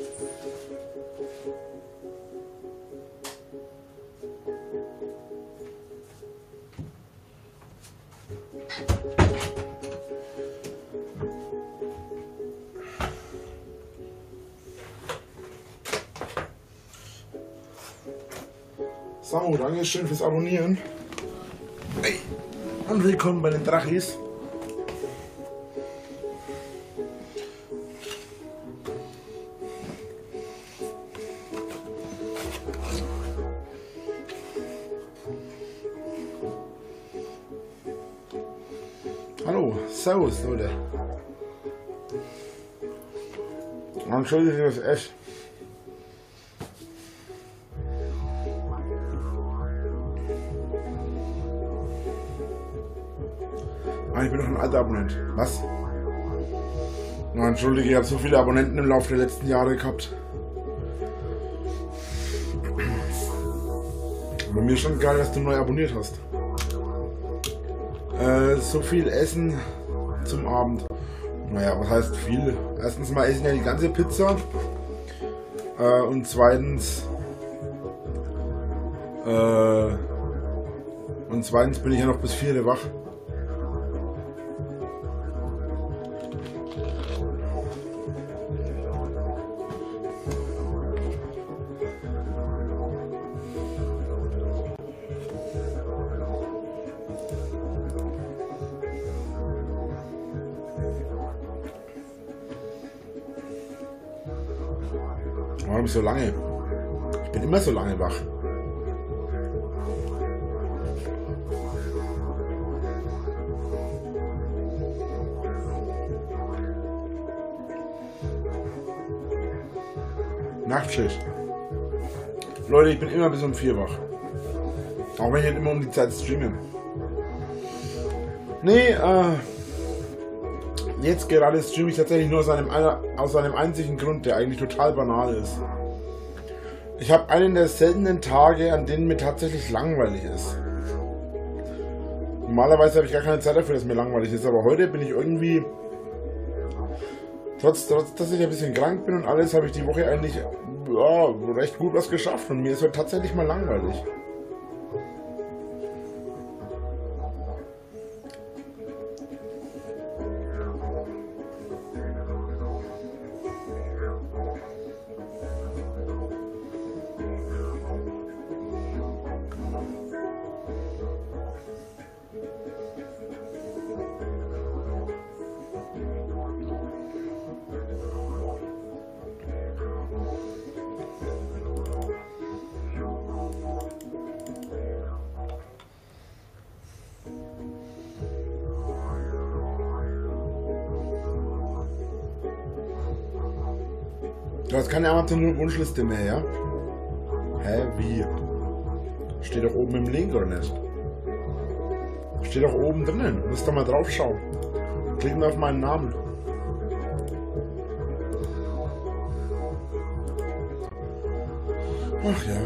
So, Dankeschön fürs Abonnieren. Hey. Und willkommen bei den Drachis. Hallo, servus Leute. Entschuldigung fürs Essen. Ich bin doch ein alter Abonnent. Was? Na, entschuldige, ich habe so viele Abonnenten im Laufe der letzten Jahre gehabt. Aber mir ist schon geil, dass du neu abonniert hast. So viel Essen zum Abend. Naja, was heißt viel? Erstens mal essen ja die ganze Pizza. Und zweitens bin ich ja noch bis 4 Uhr wach. Warum so lange? Ich bin immer so lange wach. Nachtschicht. Leute, ich bin immer bis um 4 wach. Auch wenn ich nicht immer um die Zeit streame. Nee, jetzt gerade streame ich tatsächlich nur aus einem einzigen Grund, der eigentlich total banal ist. Ich habe einen der seltenen Tage, an denen mir tatsächlich langweilig ist. Normalerweise habe ich gar keine Zeit dafür, dass mir langweilig ist, aber heute bin ich irgendwie, trotz dass ich ein bisschen krank bin und alles, habe ich die Woche eigentlich recht gut was geschafft und mir ist heute tatsächlich mal langweilig. Du hast keine Amazon-Wunschliste mehr, ja? Hä, wie? Steht doch oben im Link, oder nicht? Steht doch oben drinnen. Musst doch mal drauf schauen. Klick mal auf meinen Namen. Ach ja.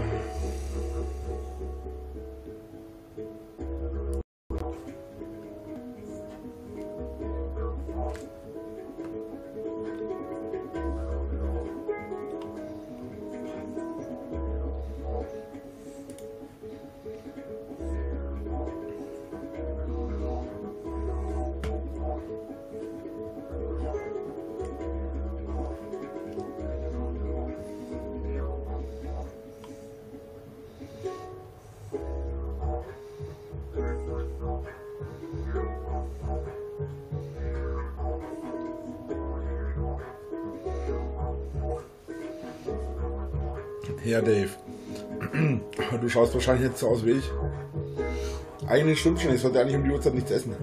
Ja, Dave. Du schaust wahrscheinlich nicht so aus wie ich. Eigentlich stimmt schon, ich sollte eigentlich um die Uhrzeit nichts essen.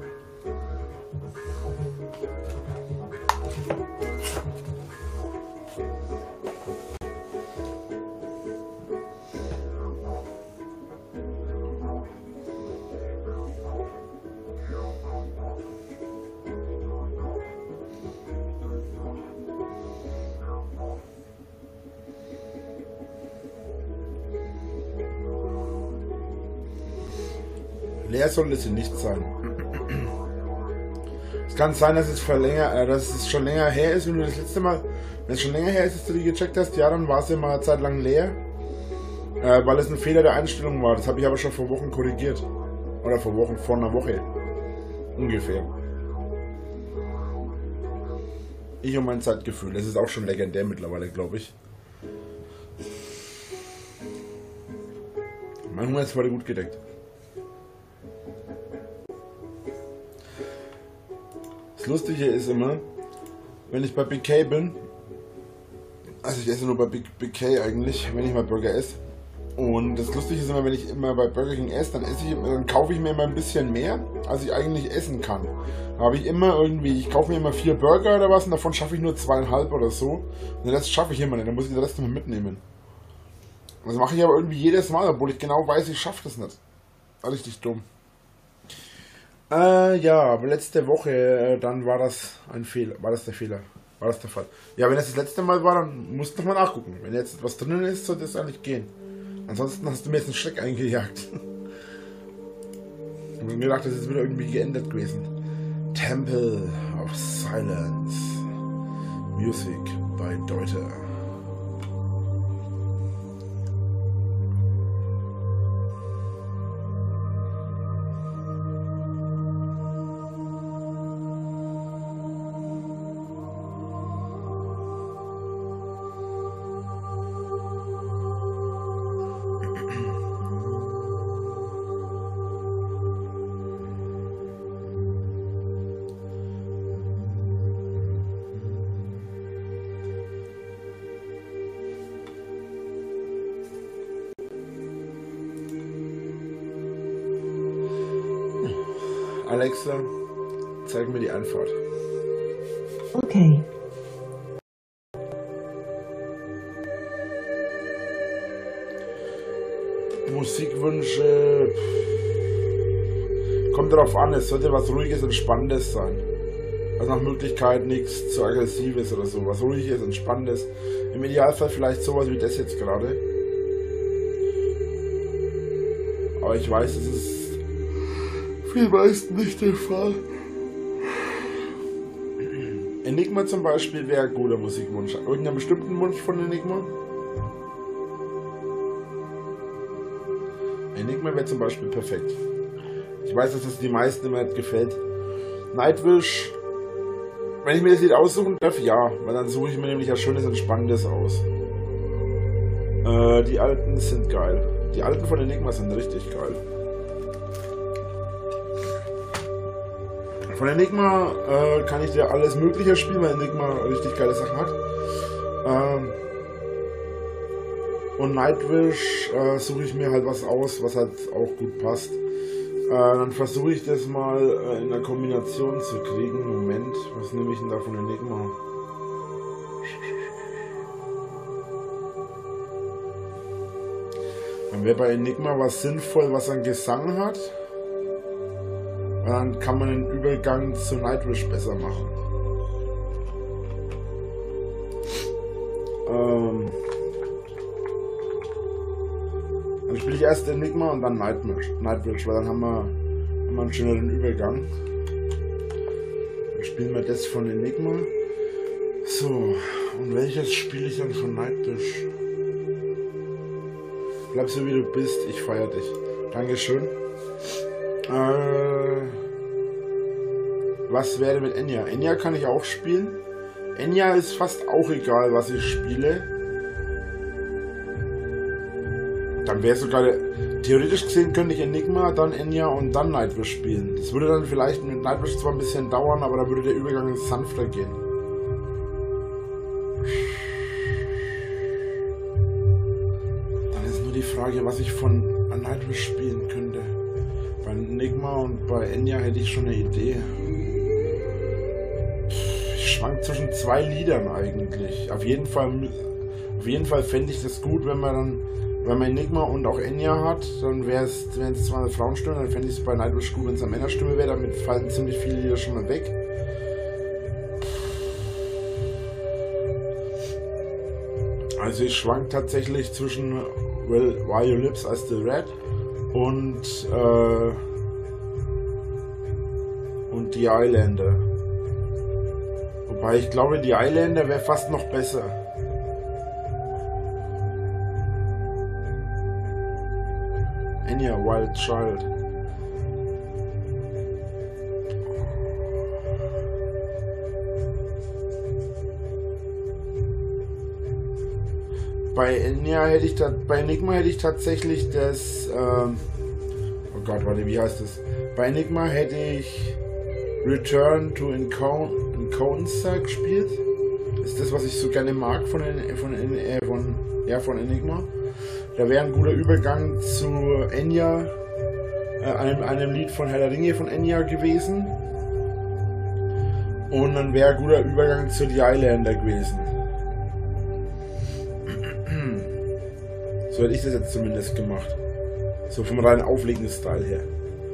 Leer sollte sie nicht sein. Es kann sein, dass es schon länger her ist, wenn du das letzte Mal Wenn es schon länger her ist, dass du die gecheckt hast, ja, dann war sie mal eine Zeit lang leer. Weil es ein Fehler der Einstellung war. Das habe ich aber schon vor Wochen korrigiert. Oder vor einer Woche. Ungefähr. Ich und mein Zeitgefühl. Das ist auch schon legendär mittlerweile, glaube ich. Mein Hunger ist heute gut gedeckt. Das Lustige ist immer, wenn ich bei BK bin, also ich esse nur bei BK eigentlich, wenn ich mal Burger esse. Und das Lustige ist immer, wenn ich immer bei Burger King esse, dann kaufe ich mir immer ein bisschen mehr, als ich eigentlich essen kann. Da habe ich immer irgendwie, ich kaufe mir immer 4 Burger oder was und davon schaffe ich nur 2,5 oder so. Und den Rest schaffe ich immer nicht, dann muss ich den Rest immer mitnehmen. Das mache ich aber irgendwie jedes Mal, obwohl ich genau weiß, ich schaffe das nicht. Richtig dumm. Ja, aber letzte Woche, dann war das ein Fehler. War das der Fehler? War das der Fall? Ja, wenn das letzte Mal war, dann musst du nochmal nachgucken. Wenn jetzt was drinnen ist, sollte es eigentlich gehen. Ansonsten hast du mir jetzt einen Schreck eingejagt. Ich habe mir gedacht, das ist wieder irgendwie geändert gewesen. Temple of Silence. Music by Deuter. Alexa, zeig mir die Antwort. Okay. Musikwünsche. Kommt darauf an, es sollte was Ruhiges und Spannendes sein. Also nach Möglichkeit nichts zu Aggressives oder so. Was Ruhiges und Spannendes. Im Idealfall vielleicht sowas wie das jetzt gerade. Aber ich weiß, es ist für die meisten nicht der Fall. Enigma zum Beispiel wäre ein guter Musikwunsch. Irgendeinen bestimmten Wunsch von Enigma? Enigma wäre zum Beispiel perfekt. Ich weiß, dass das die meisten immer nicht gefällt. Nightwish, wenn ich mir das Lied aussuchen darf, ja. Weil dann suche ich mir nämlich ein schönes und spannendes aus. Die alten sind geil. Die alten von Enigma sind richtig geil. Von Enigma kann ich dir alles Mögliche spielen, weil Enigma richtig geile Sachen hat. Und Nightwish suche ich mir halt was aus, was halt auch gut passt. Dann versuche ich das mal in der Kombination zu kriegen. Moment, was nehme ich denn da von Enigma? Dann wäre bei Enigma was sinnvoll, was einen Gesang hat. Dann kann man den Übergang zu Nightwish besser machen. Dann spiele ich erst Enigma und dann Nightwish, weil dann haben wir einen schöneren Übergang. Dann spielen wir das von Enigma. So, und welches spiele ich dann von Nightwish? Bleib so wie du bist, ich feiere dich. Dankeschön. Was wäre mit Enya? Enya kann ich auch spielen. Enya ist fast auch egal, was ich spiele. Dann wäre sogar, theoretisch gesehen könnte ich Enigma, dann Enya und dann Nightwish spielen. Das würde dann vielleicht mit Nightwish zwar ein bisschen dauern, aber da würde der Übergang sanfter gehen. Dann ist nur die Frage, was ich von Nightwish spielen könnte. Bei Enigma und bei Enya hätte ich schon eine Idee. Ich schwank zwischen 2 Liedern eigentlich. Auf jeden Fall fände ich das gut, wenn man Enigma und auch Enya hat, dann wären es zwar eine Frauenstimme, dann fände ich es bei Nightwish gut, wenn es eine Männerstimme wäre, damit fallen ziemlich viele Lieder schon mal weg. Also ich schwank tatsächlich zwischen Well, Why Your Lips Are Still Red und The Islander. Weil ich glaube, die Islander wäre fast noch besser. Enya, Wild Child. Bei Enya hätte ich bei Enigma hätte ich tatsächlich das oh Gott, warte, wie heißt das? Bei Enigma hätte ich Return to Encounter gespielt. Das ist das, was ich so gerne mag von Enigma. Da wäre ein guter Übergang zu Enya, einem Lied von Herr der Ringe von Enya gewesen. Und dann wäre ein guter Übergang zu The Islander gewesen. So hätte ich das jetzt zumindest gemacht. So vom rein auflegenden Style her.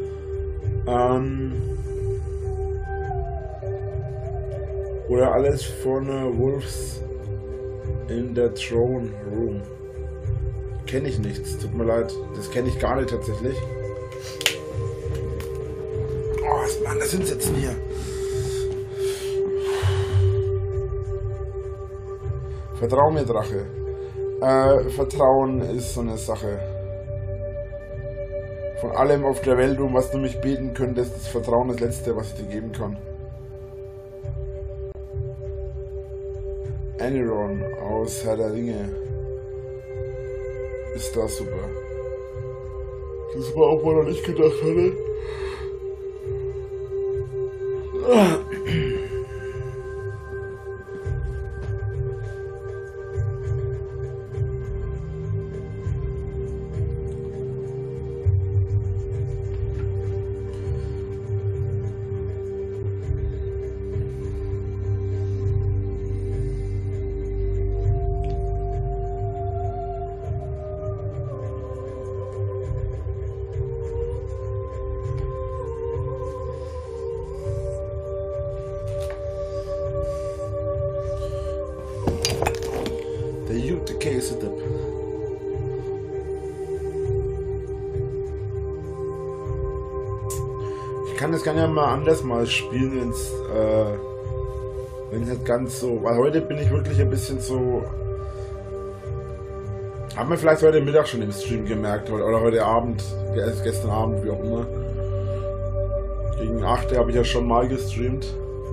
Oder alles von Wolves in the Throne Room. Kenne ich nichts, tut mir leid. Das kenne ich gar nicht tatsächlich. Oh, Mann, das sind jetzt hier. Vertrau mir, Drache. Vertrauen ist so eine Sache. Von allem auf der Welt, um was du mich beten könntest, ist Vertrauen das Letzte, was ich dir geben kann. Aniron aus Herr der Ringe. Ist da super. Das war auch, woran ich gedacht hatte. Ich kann das gerne mal anders mal spielen, wenn es nicht ganz so, weil heute bin ich wirklich ein bisschen so, haben wir vielleicht heute Mittag schon im Stream gemerkt, oder heute Abend, gestern Abend, wie auch immer. Gegen 8 habe ich ja schon mal gestreamt.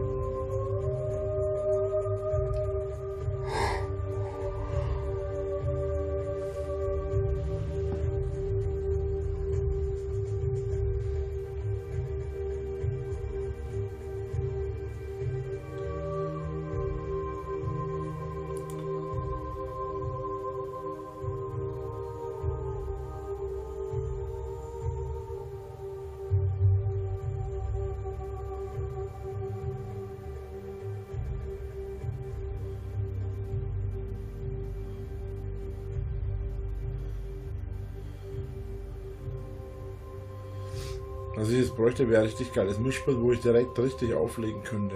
Was ich jetzt bräuchte, wäre richtig geiles Mischpult, wo ich direkt richtig auflegen könnte.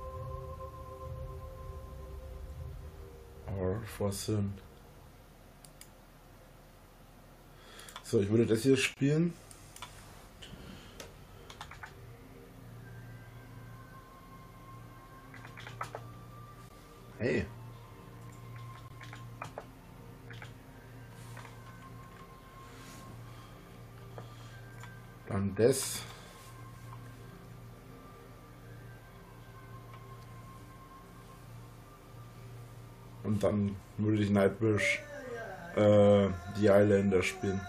Or for Sin. So, ich würde das hier spielen. Hey. Dann das. Und dann würde ich Nightwish die Islander spielen.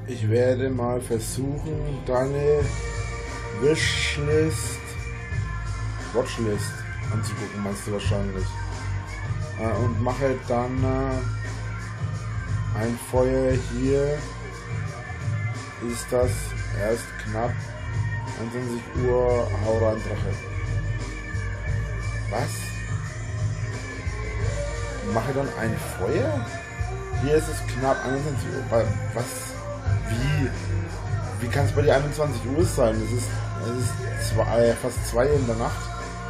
Ich werde mal versuchen, deine Watchlist anzugucken, meinst du wahrscheinlich. Und mache dann ein Feuer hier. Ist das erst knapp 21 Uhr, hau rein, Drache. Was? Mache dann ein Feuer? Hier ist es knapp 21 Uhr. Was? Wie? Wie kann es bei dir 21 Uhr sein? Es ist fast 2 in der Nacht.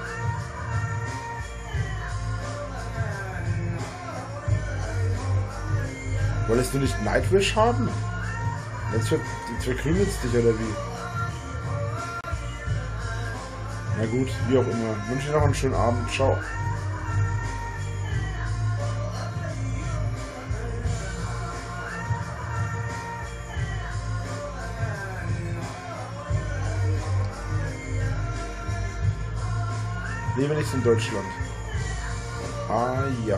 Wolltest du nicht Nightwish haben? Jetzt verkrümelt es dich, oder wie? Na gut, wie auch immer. Ich wünsche dir noch einen schönen Abend. Ciao. Lebe nicht in Deutschland. Ah ja.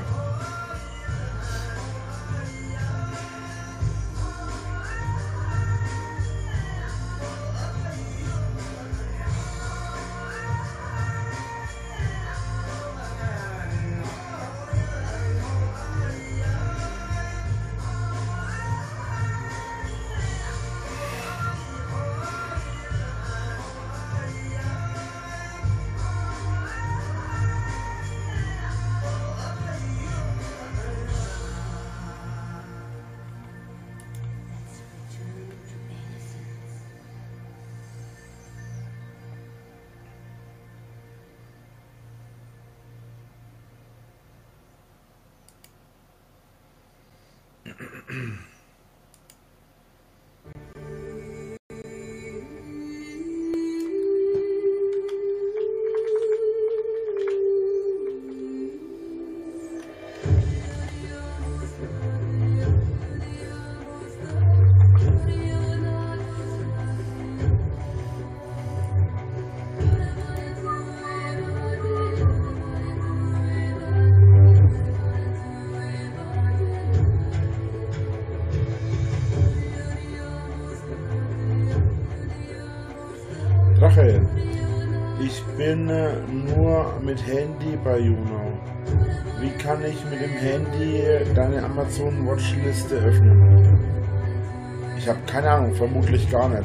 Drache, ich bin nur mit Handy bei Juno. Wie kann ich mit dem Handy deine Amazon Watchliste öffnen? Ich habe keine Ahnung, vermutlich gar nicht.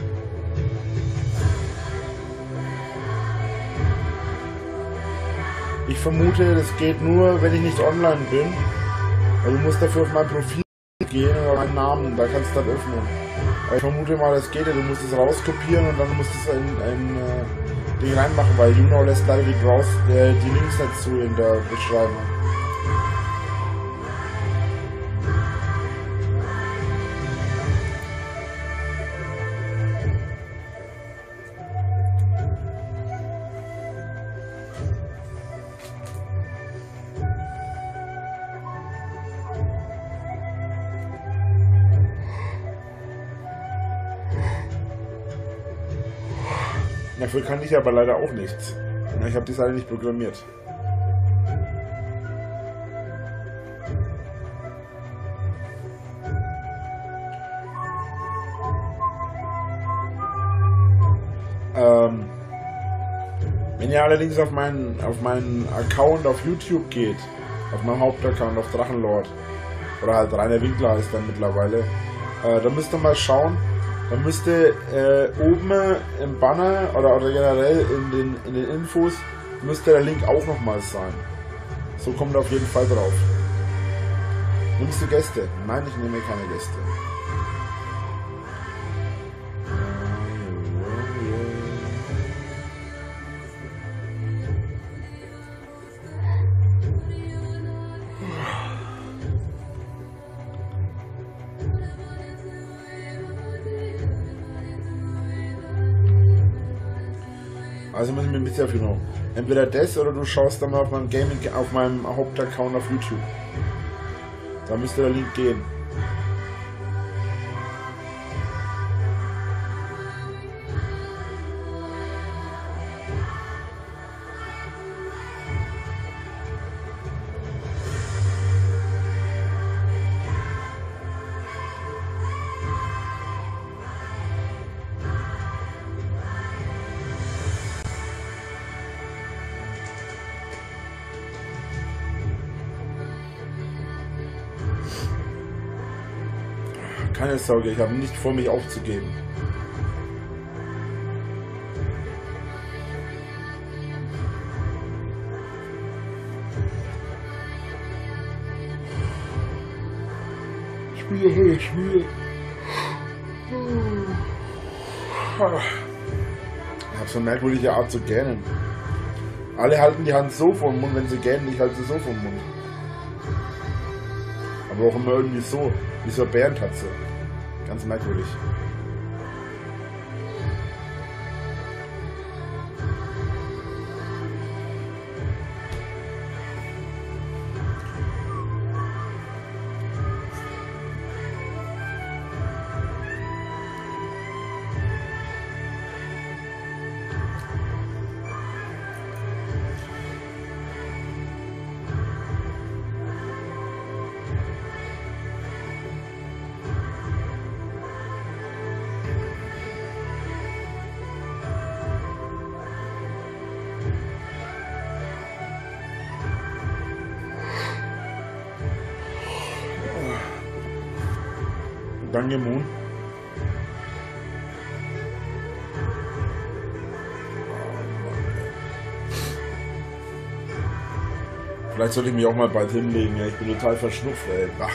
Ich vermute, das geht nur, wenn ich nicht online bin. Weil du musst dafür auf mein Profil gehen oder meinen Namen, da kannst du das öffnen. Aber ich vermute mal, das geht ja, du musst es rauskopieren und dann musst du es in ein Ding reinmachen, weil Juno lässt leider die Links nicht zu in der Beschreibung. Dafür kann ich aber leider auch nichts. Ich habe die Seite nicht programmiert. Wenn ihr allerdings auf meinen Account auf YouTube geht, auf meinem Hauptaccount auf Drachenlord, oder halt Rainer Winkler heißt dann mittlerweile, da müsst ihr mal schauen. Dann müsste oben im Banner oder generell in den Infos müsste der Link auch nochmal sein. So kommt er auf jeden Fall drauf. Nimmst du Gäste? Nein, ich nehme keine Gäste. Also müssen wir ein bisschen auf Juno. Entweder das oder du schaust dann mal auf meinem auf meinem Hauptaccount auf YouTube. Da müsste der Link gehen. Keine Sorge, ich habe nicht vor, mich aufzugeben. Ich bin doch nicht müde. Ich habe so eine merkwürdige Art zu gähnen. Alle halten die Hand so vor den Mund, wenn sie gähnen, ich halte sie so vor den Mund. Aber auch immer irgendwie so, wie so eine Bärentatze. Ganz merkwürdig. Danke, Moon. Vielleicht sollte ich mich auch mal bald hinlegen. Ja, ich bin total verschnupft, ey. Ach.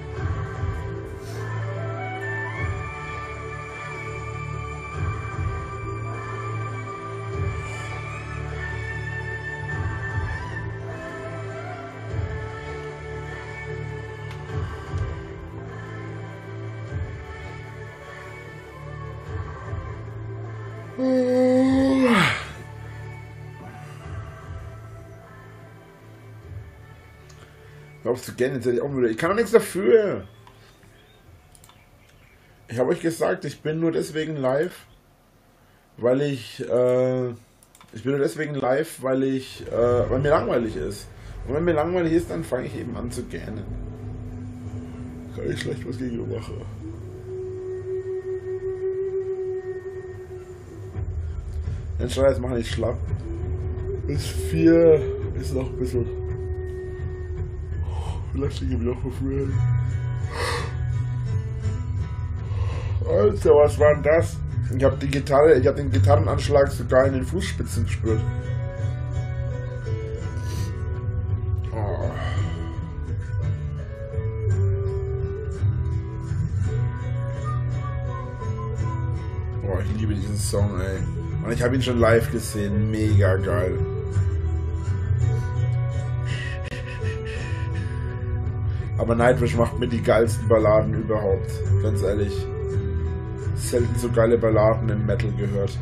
Glaubst du gerne, jetzt hätte ich auch wieder. Ich kann doch nichts dafür. Ich habe euch gesagt, ich bin nur deswegen live, weil weil mir langweilig ist. Und wenn mir langweilig ist, dann fange ich eben an zu gähnen. Kann ich schlecht was gegen machen. Den Scheiß mache ich schlapp. Bis 4 ist noch ein bisschen. Vielleicht liege ich wieder verfrühen. Alter, was war denn das? Ich habe den Gitarrenanschlag sogar in den Fußspitzen gespürt. Oh. Oh, ich liebe diesen Song, ey. Und ich habe ihn schon live gesehen. Mega geil. Aber Nightwish macht mir die geilsten Balladen überhaupt. Ganz ehrlich. Selten so geile Balladen im Metal gehört.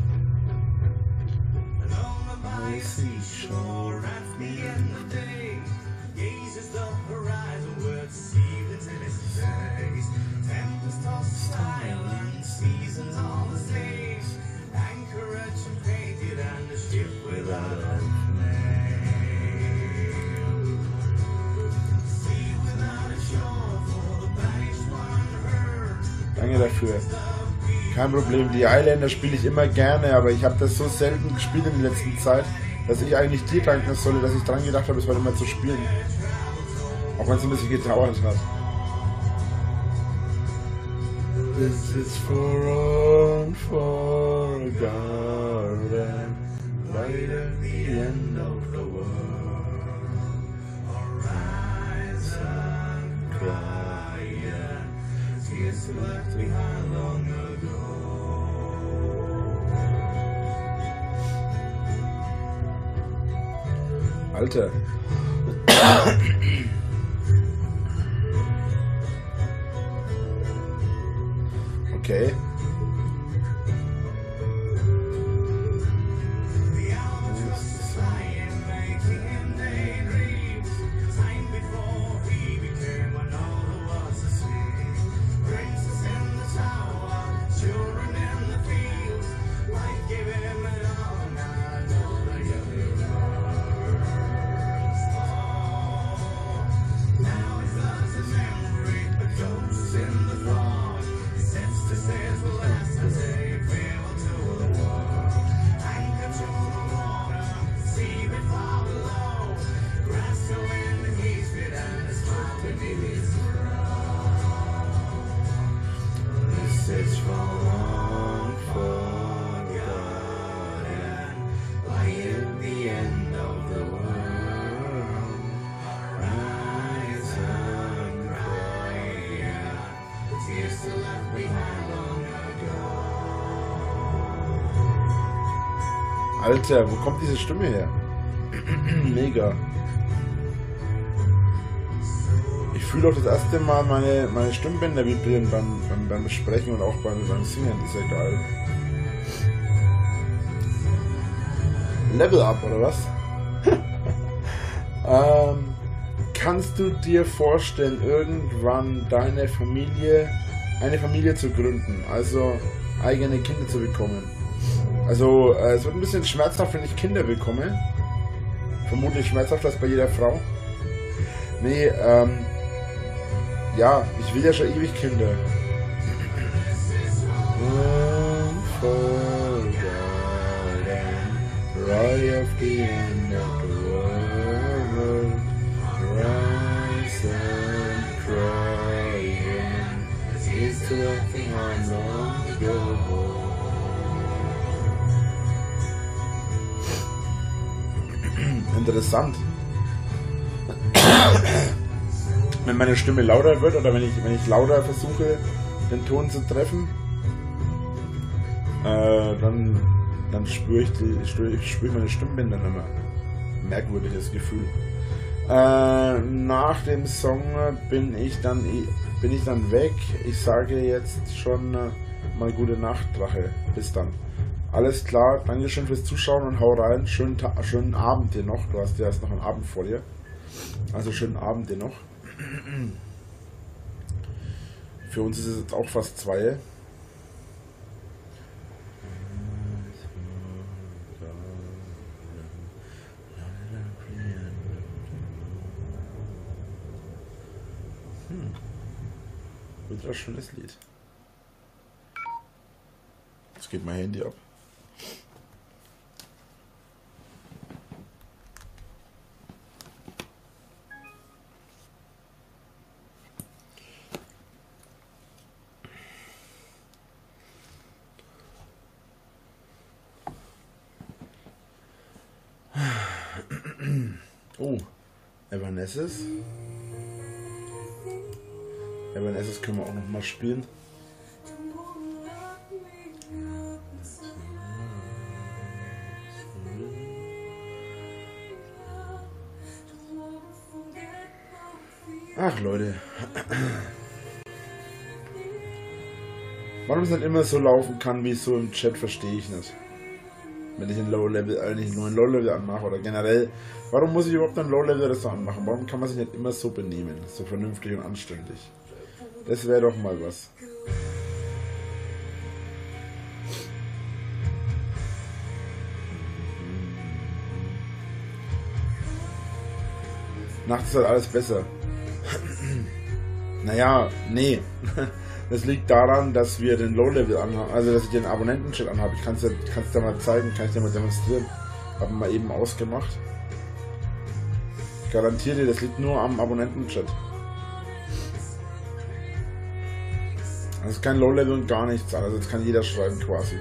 Danke dafür. Kein Problem, die Highlander spiele ich immer gerne, aber ich habe das so selten gespielt in der letzten Zeit, dass ich eigentlich dir danken solle, dass ich dran gedacht habe, es heute mal zu spielen. Auch wenn es ein bisschen gedauert hat. This is for unforgotten, right at the end of the world. Arise and cry, tears left behind long ago. Alter. Okay. Alter, wo kommt diese Stimme her? Mega. Ich fühle auch das erste Mal meine Stimmbänder vibrieren beim Sprechen und auch beim Singen. Das ist ja geil. Level up, oder was? Kannst du dir vorstellen, irgendwann eine Familie zu gründen? Also eigene Kinder zu bekommen? Also es wird ein bisschen schmerzhaft, wenn ich Kinder bekomme. Vermutlich schmerzhafter als bei jeder Frau. Nee, ja, ich will ja schon ewig Kinder. Right of the end of the world, rise and crying, it's nothing I'm long ago. Interessant. Wenn meine Stimme lauter wird oder wenn ich lauter versuche, den Ton zu treffen, dann spüre ich meine Stimmbänder nicht mehr. Merkwürdiges Gefühl. Nach dem Song bin ich dann weg. Ich sage jetzt schon mal gute Nacht, Drache. Bis dann. Alles klar, Dankeschön fürs Zuschauen und hau rein. Schönen Abend dir noch. Du hast ja erst noch einen Abend vor dir. Also schönen Abend dir noch. Für uns ist es jetzt auch fast 2. Ultra schönes Lied. Jetzt geht mein Handy ab. Oh, Evanescence. Evanescence können wir auch noch mal spielen. Ach Leute. Warum es nicht immer so laufen kann, wie es so im Chat, verstehe ich nicht. Wenn ich ein Low-Level, nicht nur ein Low-Level anmache oder generell, warum muss ich überhaupt ein Low-Level das so anmachen? Warum kann man sich nicht immer so benehmen? So vernünftig und anständig. Das wäre doch mal was. Nachts ist halt alles besser. Naja, nee. Das liegt daran, dass wir den Low-Level anhaben, also dass ich den Abonnenten-Chat anhabe. Ich kann es dir mal zeigen, kann ich dir mal demonstrieren. Haben wir eben ausgemacht. Ich garantiere dir, das liegt nur am Abonnenten-Chat. Das ist kein Low-Level und gar nichts, also das kann jeder schreiben quasi.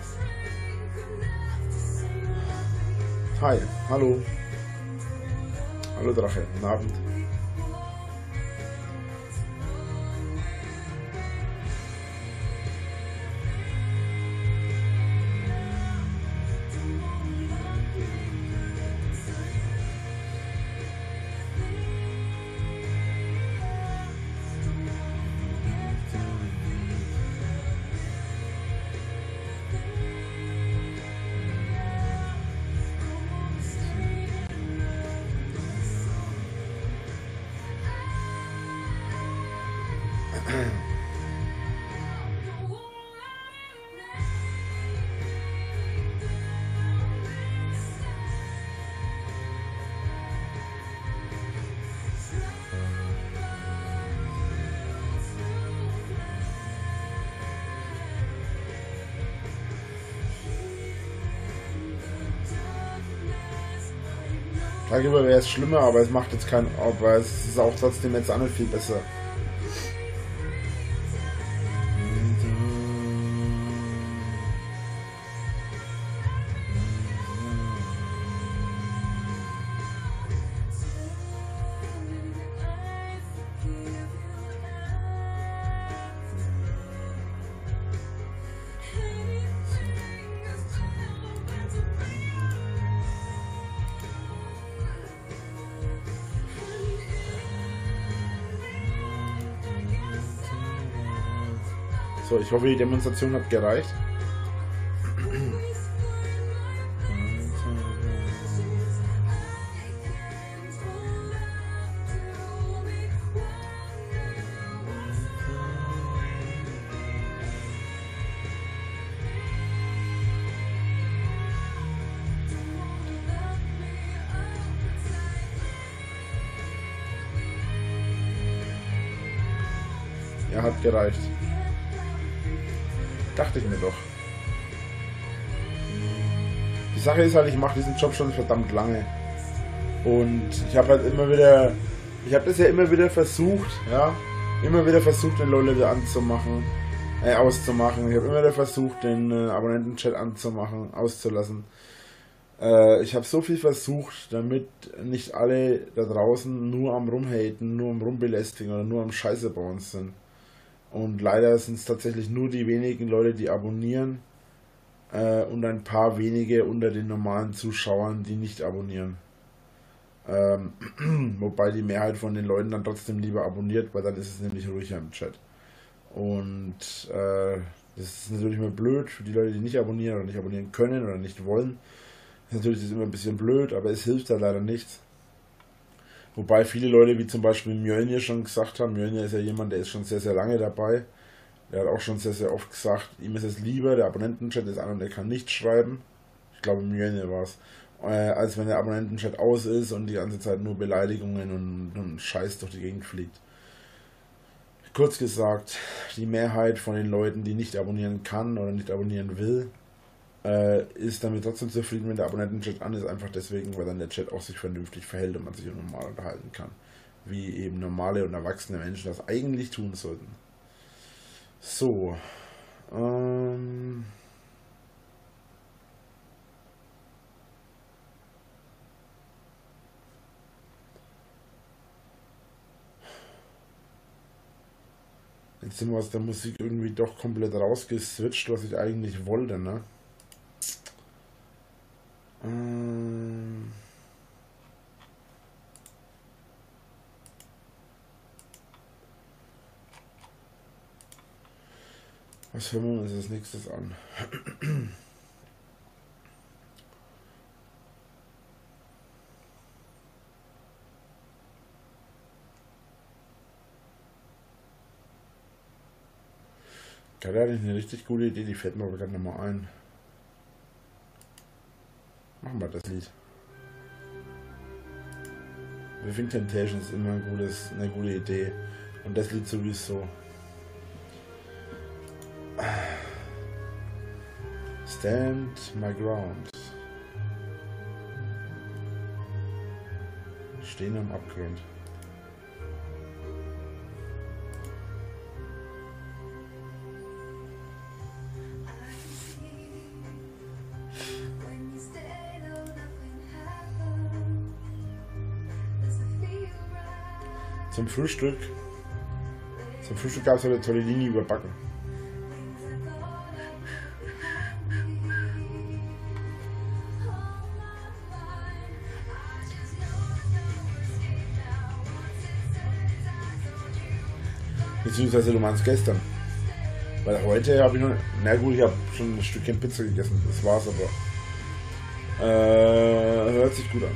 Hi, hallo. Hallo Drache, guten Abend. Darüber wäre es schlimmer, aber es macht jetzt keinen, aber es ist auch trotzdem jetzt auch nicht viel besser. So, ich hoffe, die Demonstration hat gereicht. Ja, hat gereicht. Dachte ich mir doch. Die Sache ist halt, ich mache diesen Job schon verdammt lange. Und ich habe halt immer wieder... Ich habe das ja immer wieder versucht, ja. Immer wieder versucht, den Leute auszumachen. Ich habe immer wieder versucht, den Abonnenten-Chat anzumachen, auszulassen. Ich habe so viel versucht, damit nicht alle da draußen nur am Rumhaten, nur am Rumbelästigen oder nur am Scheiße bei uns sind. Und leider sind es tatsächlich nur die wenigen Leute, die abonnieren und ein paar wenige unter den normalen Zuschauern, die nicht abonnieren. Wobei die Mehrheit von den Leuten dann trotzdem lieber abonniert, weil dann ist es nämlich ruhiger im Chat. Und das ist natürlich immer blöd für die Leute, die nicht abonnieren oder nicht abonnieren können oder nicht wollen. Natürlich ist es immer ein bisschen blöd, aber es hilft da leider nichts. Wobei viele Leute, wie zum Beispiel Mjölnir, schon gesagt haben, Mjölnir ist ja jemand, der ist schon sehr, sehr lange dabei. Der hat auch schon sehr, sehr oft gesagt, ihm ist es lieber, der Abonnenten-Chat ist an und der kann nicht schreiben. Ich glaube, Mjölnir war es. Als wenn der Abonnenten-Chat aus ist und die ganze Zeit nur Beleidigungen und Scheiß durch die Gegend fliegt. Kurz gesagt, die Mehrheit von den Leuten, die nicht abonnieren kann oder nicht abonnieren will, ist damit trotzdem zufrieden, wenn der Abonnenten-Chat an ist, einfach deswegen, weil dann der Chat auch sich vernünftig verhält und man sich normal unterhalten kann. Wie eben normale und erwachsene Menschen das eigentlich tun sollten. So. Jetzt sind wir aus der Musik irgendwie doch komplett rausgeswitcht, was ich eigentlich wollte, ne? Was hören wir uns als nächstes an? Ja, da hatte ich eine richtig gute Idee, die fällt mir aber gerade nochmal ein. Machen wir das Lied. Living Temptation ist immer eine gute Idee. Und das Lied sowieso. Stand my ground. Stehen am Abgrund. Zum Frühstück gab es heute Tortellini überbacken. Beziehungsweise du meinst gestern. Weil heute habe ich noch... Na gut, ich habe schon ein Stückchen Pizza gegessen. Das war's aber. Hört sich gut an.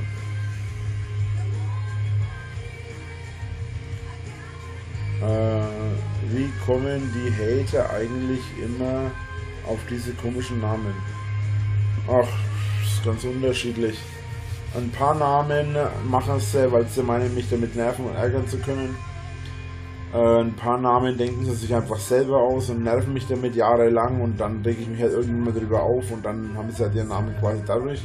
Wie kommen die Hater eigentlich immer auf diese komischen Namen? Ach, ist ganz unterschiedlich. Ein paar Namen machen es, weil sie meinen, mich damit nerven und ärgern zu können. Ein paar Namen denken sie sich einfach selber aus und nerven mich damit jahrelang und dann denke ich mich halt irgendwann mal drüber auf und dann haben sie halt ihren Namen quasi dadurch.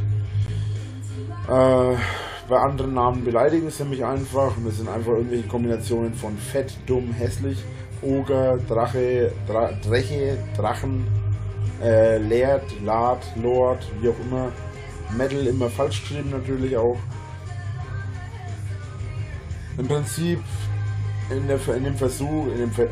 Bei anderen Namen beleidigen sie mich einfach und das sind einfach irgendwelche Kombinationen von fett, dumm, hässlich, Oger, Drache, Dreche, Drachen, Laird, Lard, Lord, wie auch immer. Metal immer falsch geschrieben natürlich auch. Im Prinzip in dem Versuch,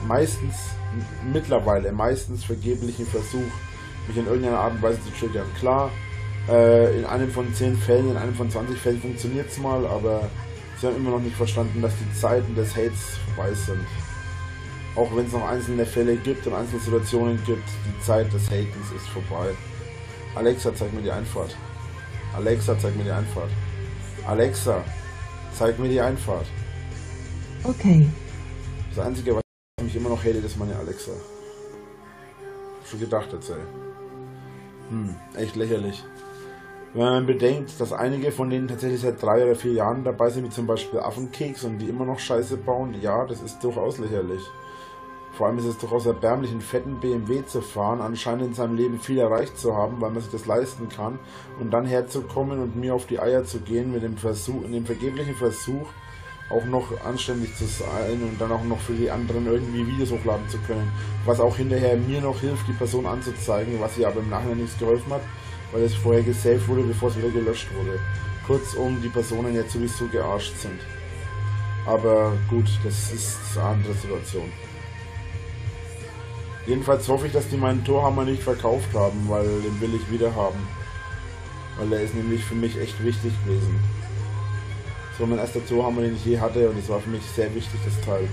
meistens vergeblichen Versuch, mich in irgendeiner Art und Weise zu triggern. Klar, in einem von 10 Fällen, in einem von 20 Fällen funktioniert es mal, aber sie haben immer noch nicht verstanden, dass die Zeiten des Hates vorbei sind. Auch wenn es noch einzelne Fälle gibt und einzelne Situationen gibt, die Zeit des Hatens ist vorbei. Alexa, zeig mir die Einfahrt. Alexa, zeig mir die Einfahrt. Alexa, zeig mir die Einfahrt. Okay. Das Einzige, was mich immer noch hatet, ist meine Alexa. Schon gedacht jetzt, ey. Echt lächerlich. Wenn man bedenkt, dass einige von denen tatsächlich seit 3 oder 4 Jahren dabei sind, wie zum Beispiel Affenkeks und die immer noch Scheiße bauen, ja, das ist durchaus lächerlich. Vor allem ist es durchaus erbärmlich, einen fetten BMW zu fahren, anscheinend in seinem Leben viel erreicht zu haben, weil man sich das leisten kann, und dann herzukommen und mir auf die Eier zu gehen mit dem Versuch, in dem vergeblichen Versuch, auch noch anständig zu sein und dann auch noch für die anderen irgendwie Videos hochladen zu können, was auch hinterher mir noch hilft, die Person anzuzeigen, was ihr aber im Nachhinein nichts geholfen hat, weil es vorher gesaved wurde, bevor es wieder gelöscht wurde. Kurzum, die Personen jetzt sowieso gearscht sind. Aber gut, das ist eine andere Situation. Jedenfalls hoffe ich, dass die meinen Torhammer nicht verkauft haben, weil den will ich wieder haben. Weil der ist nämlich für mich echt wichtig gewesen. Das war mein erster Torhammer, den ich je hatte, und es war für mich sehr wichtig, das Teil.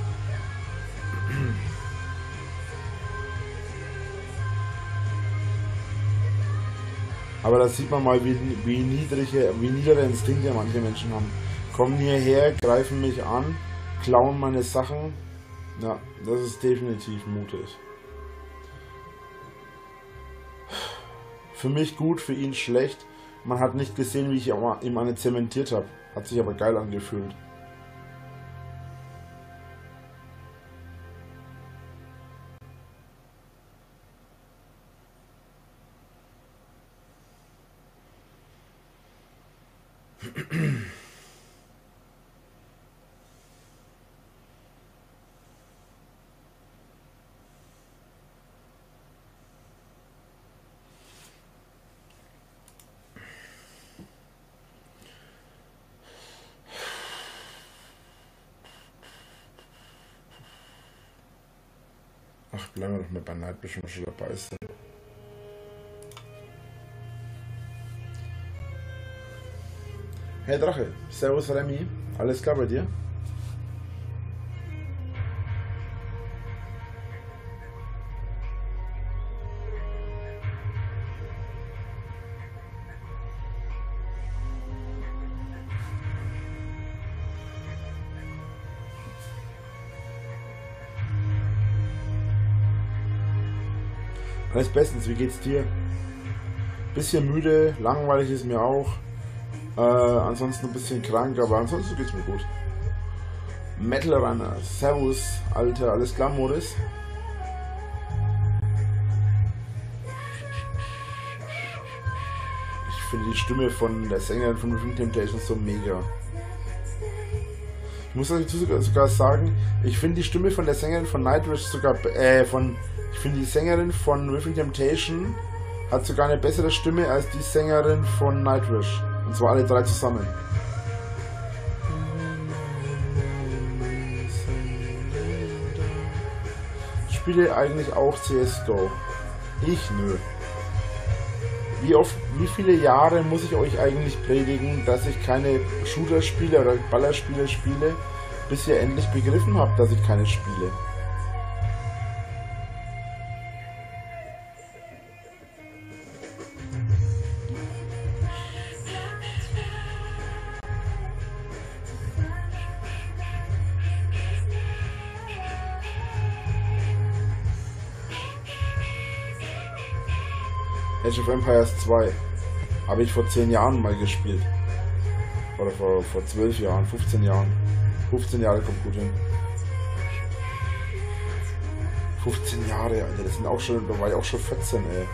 Aber da sieht man mal, wie niedere Instinkte manche Menschen haben. Kommen hierher, greifen mich an, klauen meine Sachen. Ja, das ist definitiv mutig. Für mich gut, für ihn schlecht. Man hat nicht gesehen, wie ich ihm eine zementiert habe. Hat sich aber geil angefühlt. Ach, bleiben wir doch mal bei Nightwish, wenn wir schon dabei sind. Hey Drache, servus Remy, alles klar bei dir? Alles bestens, wie geht's dir? Bisschen müde, langweilig ist mir auch. Ansonsten ein bisschen krank, aber ansonsten geht's mir gut. Metal Runner, servus, Alter, alles klar, Modus? Ich finde die Stimme von der Sängerin von Within Temptation so mega. Ich muss dazu sogar sagen, ich finde die Stimme von der Sängerin von Nightwish sogar, ich finde die Sängerin von Within Temptation hat sogar eine bessere Stimme als die Sängerin von Nightwish. Und zwar alle 3 zusammen. Ich spiele eigentlich auch CSGO. Ich nö. Wie viele Jahre muss ich euch eigentlich predigen, dass ich keine Shooter-Spiele oder Ballerspiele spiele, bis ihr endlich begriffen habt, dass ich keine spiele? Age of Empires 2 habe ich vor 10 Jahren mal gespielt. Oder vor 12 Jahren, 15 Jahren. 15 Jahre kommt gut hin. 15 Jahre, Alter, das sind auch schon, da war ich auch schon 14, ey.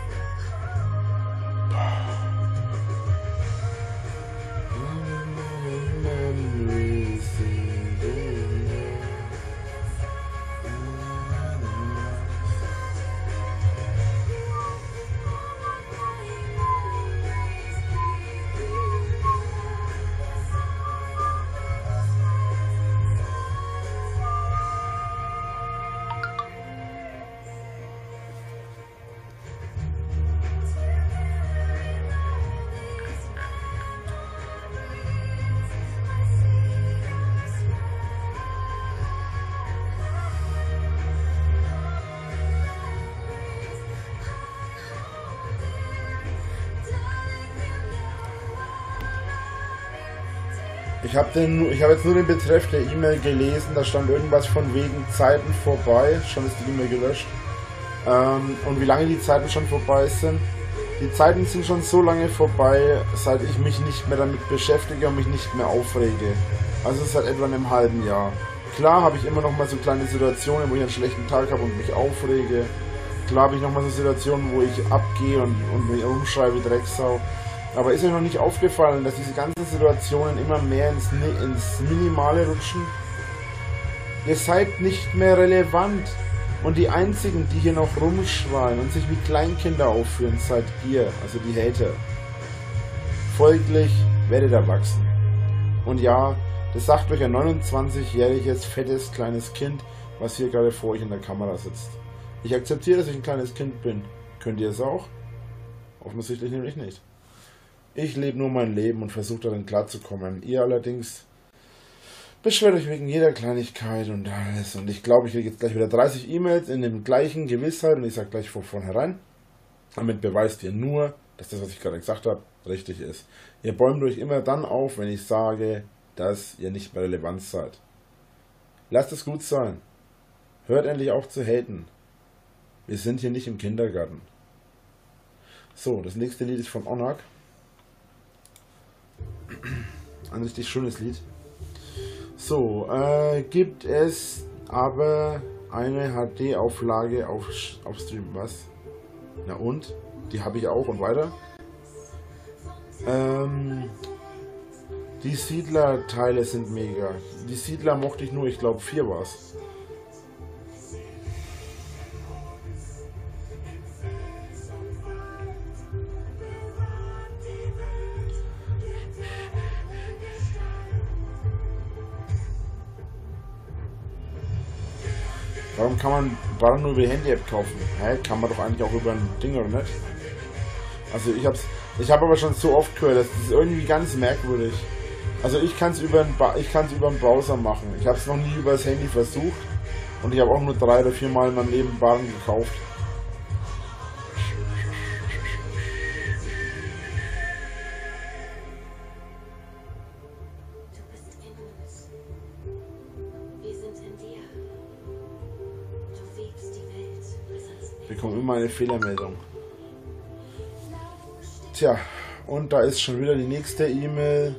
Ich habe jetzt nur den Betreff der E-Mail gelesen, da stand irgendwas von wegen Zeiten vorbei, schon ist die E-Mail gelöscht. Und wie lange die Zeiten schon vorbei sind. Die Zeiten sind schon so lange vorbei, seit ich mich nicht mehr damit beschäftige und mich nicht mehr aufrege. Also seit etwa einem halben Jahr. Klar habe ich immer noch mal so kleine Situationen, wo ich einen schlechten Tag habe und mich aufrege. Klar habe ich noch mal so Situationen, wo ich abgehe und mich rumschreie wie Drecksau. Aber ist euch noch nicht aufgefallen, dass diese ganzen Situationen immer mehr ins Minimale rutschen? Ihr seid nicht mehr relevant. Und die einzigen, die hier noch rumschreien und sich wie Kleinkinder aufführen, seid ihr, also die Hater. Folglich werdet erwachsen. Und ja, das sagt euch ein 29-jähriges, fettes, kleines Kind, was hier gerade vor euch in der Kamera sitzt. Ich akzeptiere, dass ich ein kleines Kind bin. Könnt ihr es auch? Offensichtlich nämlich nicht. Ich lebe nur mein Leben und versuche darin klarzukommen. Ihr allerdings beschwert euch wegen jeder Kleinigkeit und alles. Und ich glaube, ich kriege jetzt gleich wieder 30 E-Mails in dem gleichen Gewissheit. Und ich sage gleich von vornherein, damit beweist ihr nur, dass das, was ich gerade gesagt habe, richtig ist. Ihr bäumt euch immer dann auf, wenn ich sage, dass ihr nicht mehr relevant seid. Lasst es gut sein. Hört endlich auf zu haten. Wir sind hier nicht im Kindergarten. So, das nächste Lied ist von Onak. Ein richtig schönes Lied. So, gibt es aber eine HD-Auflage auf Stream, was? Na und? Die habe ich auch und weiter. Die Siedler-Teile sind mega. Die Siedler mochte ich nur, ich glaube 4 war es. Warum kann man Barren nur über die Handy-App kaufen? Hä? Kann man doch eigentlich auch über ein Ding, oder nicht? Also ich habe aber schon so oft gehört, das ist irgendwie ganz merkwürdig. Also ich kann es über einen Browser machen. Ich habe es noch nie über das Handy versucht. Und ich habe auch nur 3 oder 4 Mal in meinem Leben Barren gekauft. Ich bekomme immer eine Fehlermeldung. Tja, und da ist schon wieder die nächste E-Mail.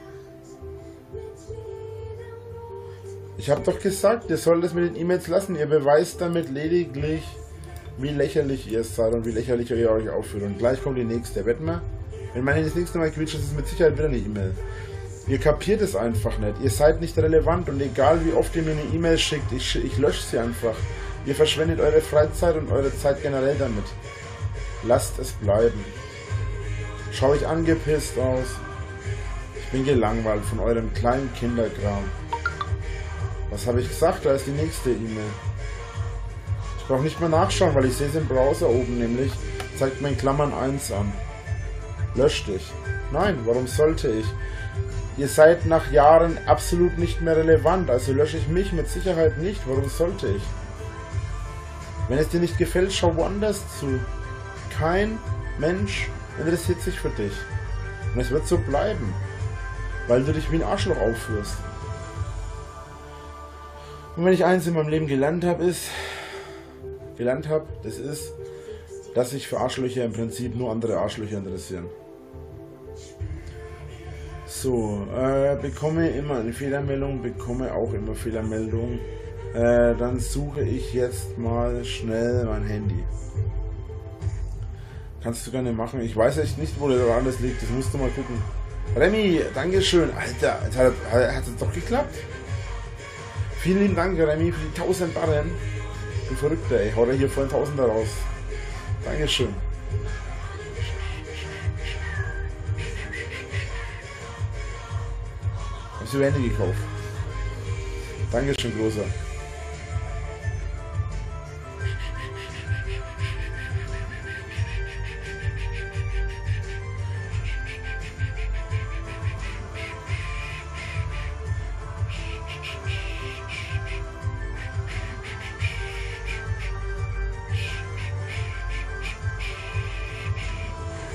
Ich habe doch gesagt, ihr sollt es mit den E-Mails lassen. Ihr beweist damit lediglich, wie lächerlich ihr seid und wie lächerlich ihr euch aufführt. Und gleich kommt die nächste. Wetten wir? Wenn meine das nächste Mal quietscht, ist es mit Sicherheit wieder eine E-Mail. Ihr kapiert es einfach nicht. Ihr seid nicht relevant und egal wie oft ihr mir eine E-Mail schickt, ich lösche sie einfach. Ihr verschwendet eure Freizeit und eure Zeit generell damit. Lasst es bleiben. Schau ich angepisst aus. Ich bin gelangweilt von eurem kleinen Kinderkram. Was habe ich gesagt? Da ist die nächste E-Mail. Ich brauche nicht mehr nachschauen, weil ich sehe es im Browser oben, nämlich zeigt mir in Klammern 1 an. Lösch dich. Nein, warum sollte ich? Ihr seid nach Jahren absolut nicht mehr relevant, also lösche ich mich mit Sicherheit nicht. Warum sollte ich? Wenn es dir nicht gefällt, schau woanders zu. Kein Mensch interessiert sich für dich. Und es wird so bleiben. Weil du dich wie ein Arschloch aufführst. Und wenn ich eins in meinem Leben gelernt habe, das ist, dass sich für Arschlöcher im Prinzip nur andere Arschlöcher interessieren. So, bekomme immer eine Fehlermeldung, bekomme auch immer Fehlermeldung. Dann suche ich jetzt mal schnell mein Handy. Kannst du gerne machen. Ich weiß echt nicht, wo der alles liegt. Das musst du mal gucken. Remy, Dankeschön. Alter, hat es doch geklappt. Vielen lieben Dank, Remy, für die 1000 Barren. Du Verrückter, ey. Hau da hier voll 1000er raus. Dankeschön. Hast du Handy gekauft? Dankeschön, Großer.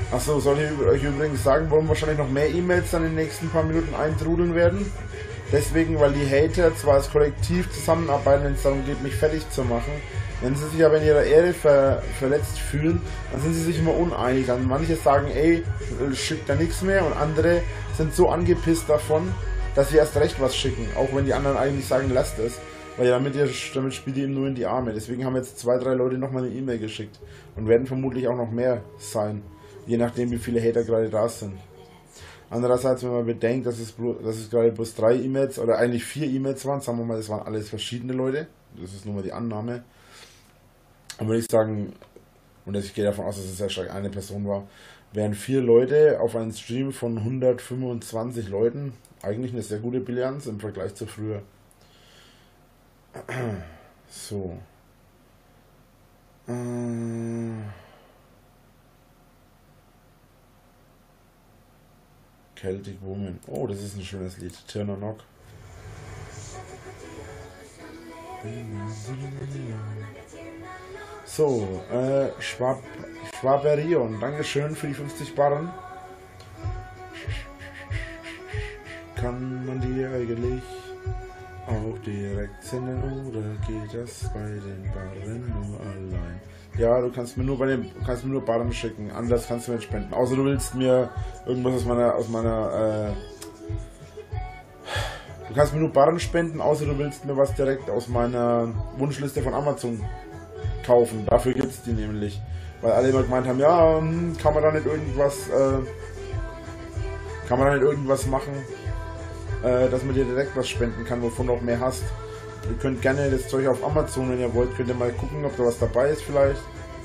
Achso, soll ich euch übrigens sagen, warum wahrscheinlich noch mehr E-Mails dann in den nächsten paar Minuten eintrudeln werden? Deswegen, weil die Hater zwar als Kollektiv zusammenarbeiten, wenn es darum geht, mich fertig zu machen. Wenn sie sich aber in ihrer Ehre verletzt fühlen, dann sind sie sich immer uneinig. Dann manche sagen, ey, schickt da nichts mehr, und andere sind so angepisst davon, dass sie erst recht was schicken, auch wenn die anderen eigentlich sagen, lasst es. Weil damit spielt ihr ihm nur in die Arme. Deswegen haben jetzt 2, 3 Leute nochmal eine E-Mail geschickt. Und werden vermutlich auch noch mehr sein. Je nachdem, wie viele Hater gerade da sind. Andererseits, wenn man bedenkt, dass es gerade bloß 3 E-Mails oder eigentlich 4 E-Mails waren, sagen wir mal, das waren alles verschiedene Leute. Das ist nur mal die Annahme. Dann würde ich sagen, und ich gehe davon aus, dass es sehr stark eine Person war, wären 4 Leute auf einen Stream von 125 Leuten eigentlich eine sehr gute Bilanz im Vergleich zu früher. So. Celtic Woman. Oh, das ist ein schönes Lied. Turner Knock. So, Schwaberion. Dankeschön für die 50 Barren. Kann man die eigentlich auch direkt senden oder geht das bei den Barren nur allein? Ja, du kannst mir nur Barren schicken, anders kannst du mir nicht spenden. Außer du willst mir irgendwas du kannst mir nur Barren spenden, außer du willst mir was direkt aus meiner Wunschliste von Amazon kaufen. Dafür gibt es die nämlich. Weil alle immer gemeint haben, ja, kann man da nicht irgendwas machen, dass man dir direkt was spenden kann, wovon du auch mehr hast. Ihr könnt gerne das Zeug auf Amazon, wenn ihr wollt, könnt ihr mal gucken, ob da was dabei ist vielleicht.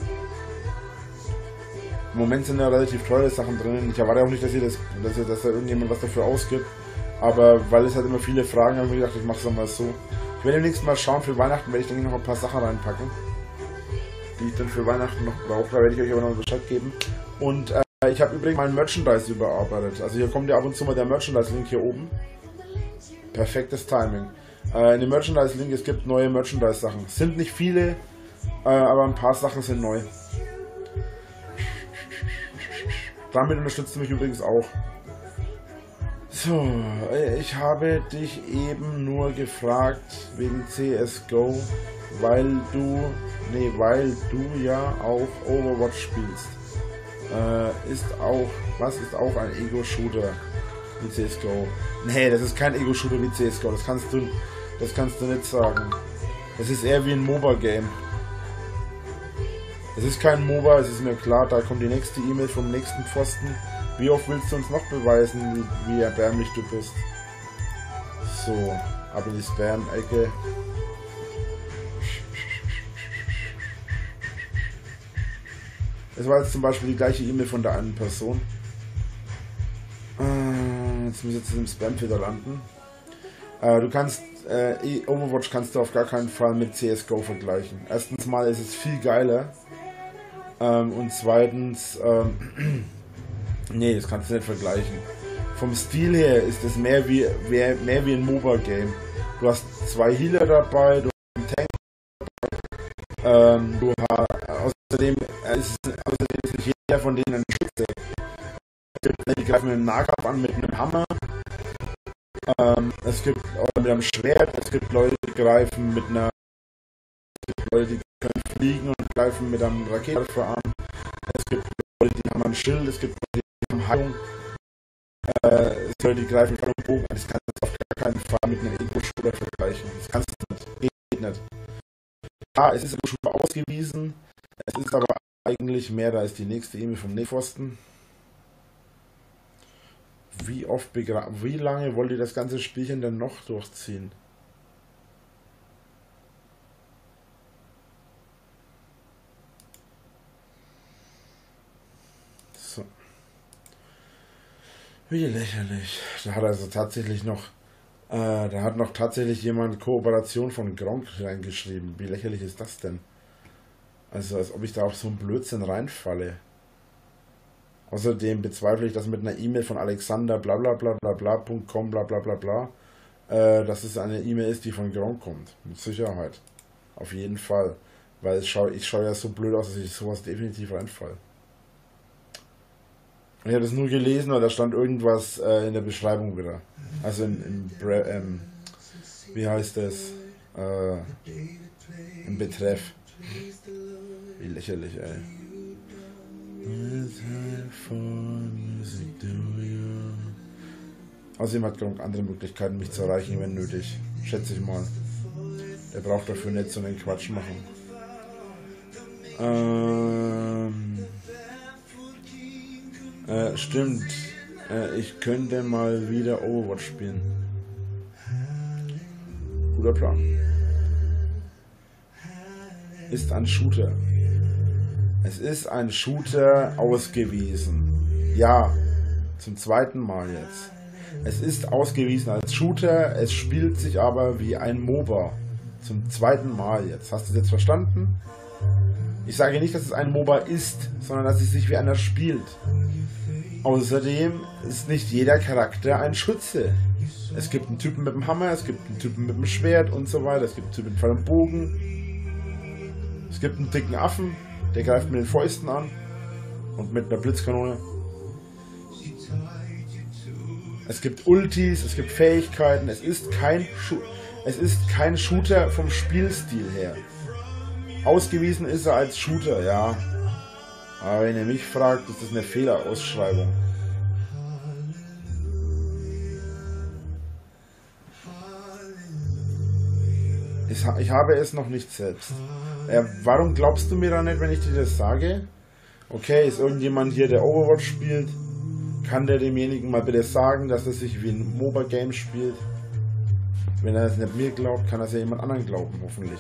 Im Moment sind ja relativ teure Sachen drin. Ich erwarte auch nicht, dass da irgendjemand was dafür ausgibt. Aber weil es halt immer viele Fragen haben, habe ich gedacht, ich mache es mal so. Ich werde demnächst mal schauen, für Weihnachten werde ich denke ich noch ein paar Sachen reinpacken, die ich dann für Weihnachten noch brauche. Da werde ich euch aber noch Bescheid geben. Und ich habe übrigens mein Merchandise überarbeitet. Also hier kommt ja ab und zu mal der Merchandise-Link hier oben. Perfektes Timing. In dem Merchandise-Link, es gibt neue Merchandise-Sachen. Sind nicht viele, aber ein paar Sachen sind neu. Damit unterstützt du mich übrigens auch. So, ich habe dich eben nur gefragt wegen CSGO, weil du ja auch Overwatch spielst. Ist auch ein Ego-Shooter wie CSGO. Nee, das ist kein Ego-Shooter wie CSGO, das kannst du nicht sagen. Das ist eher wie ein MOBA-Game. Es ist kein MOBA, es ist mir klar, da kommt die nächste E-Mail vom nächsten Pfosten. Wie oft willst du uns noch beweisen, wie erbärmlich du bist? So, ab in die Spam-Ecke. Das war jetzt zum Beispiel die gleiche E-Mail von der einen Person. Jetzt muss ich im Spam-Filter landen. Du kannst Overwatch kannst du auf gar keinen Fall mit CSGO vergleichen. Erstens mal ist es viel geiler. Und zweitens, nee, das kannst du nicht vergleichen. Vom Stil her ist es mehr wie ein MOBA-Game. Du hast 2 Healer dabei, du hast einen Tank, außerdem ist nicht jeder von denen ein Schütze. Die greifen mit einem Nahkampf an, mit einem Hammer. Es gibt mit einem Schwert, es gibt Leute, die greifen mit einer. Es gibt Leute, die können fliegen und greifen mit einem Raketenwerfer an. Es gibt Leute, die haben ein Schild, es gibt Leute, die haben Heilung. Es gibt Leute, die greifen mit einem Bogen. Das kannst du auf gar keinen Fall mit einem Ego-Shooter vergleichen. Das kannst du nicht. Geht nicht. Ja, es ist im Ego-Shooter ausgewiesen. Es ist aber eigentlich mehr, da ist die nächste E-Mail vom Nephosten. Wie lange wollt ihr das ganze Spielchen denn noch durchziehen? So. Wie lächerlich. Da hat also tatsächlich noch tatsächlich jemand Kooperation von Gronkh reingeschrieben. Wie lächerlich ist das denn? Also als ob ich da auf so einen Blödsinn reinfalle. Außerdem bezweifle ich, dass mit einer E-Mail von Alexander blablabla.com blablabla, dass es eine E-Mail ist, die von Gronkh kommt. Mit Sicherheit. Auf jeden Fall. Weil ich schaue ja so blöd aus, dass ich sowas definitiv reinfalle. Ich habe das nur gelesen, oder da stand irgendwas in der Beschreibung wieder. Also wie heißt das? Im Betreff. Wie lächerlich, ey. Außerdem hat Gronk andere Möglichkeiten, mich zu erreichen, wenn nötig. Schätze ich mal. Der braucht dafür nicht so einen Quatsch machen. Stimmt. Ich könnte mal wieder Overwatch spielen. Guter Plan. Ist ein Shooter. Es ist ein Shooter ausgewiesen. Ja, zum zweiten Mal jetzt. Es ist ausgewiesen als Shooter, es spielt sich aber wie ein MOBA. Zum zweiten Mal jetzt. Hast du es jetzt verstanden? Ich sage nicht, dass es ein MOBA ist, sondern dass es sich wie einer spielt. Außerdem ist nicht jeder Charakter ein Schütze. Es gibt einen Typen mit dem Hammer, es gibt einen Typen mit dem Schwert und so weiter. Es gibt einen Typen mit einem Bogen. Es gibt einen dicken Affen, der greift mit den Fäusten an und mit einer Blitzkanone. Es gibt Ultis, es gibt Fähigkeiten. Es ist kein Shooter vom Spielstil her. Ausgewiesen ist er als Shooter, ja. Aber wenn ihr mich fragt, ist das eine Fehlerausschreibung. Ich habe es noch nicht selbst. Warum glaubst du mir da nicht, wenn ich dir das sage? Okay, ist irgendjemand hier, der Overwatch spielt? Kann der demjenigen mal bitte sagen, dass er sich wie ein MOBA-Game spielt? Wenn er es nicht mir glaubt, kann er es ja jemand anderen glauben, hoffentlich.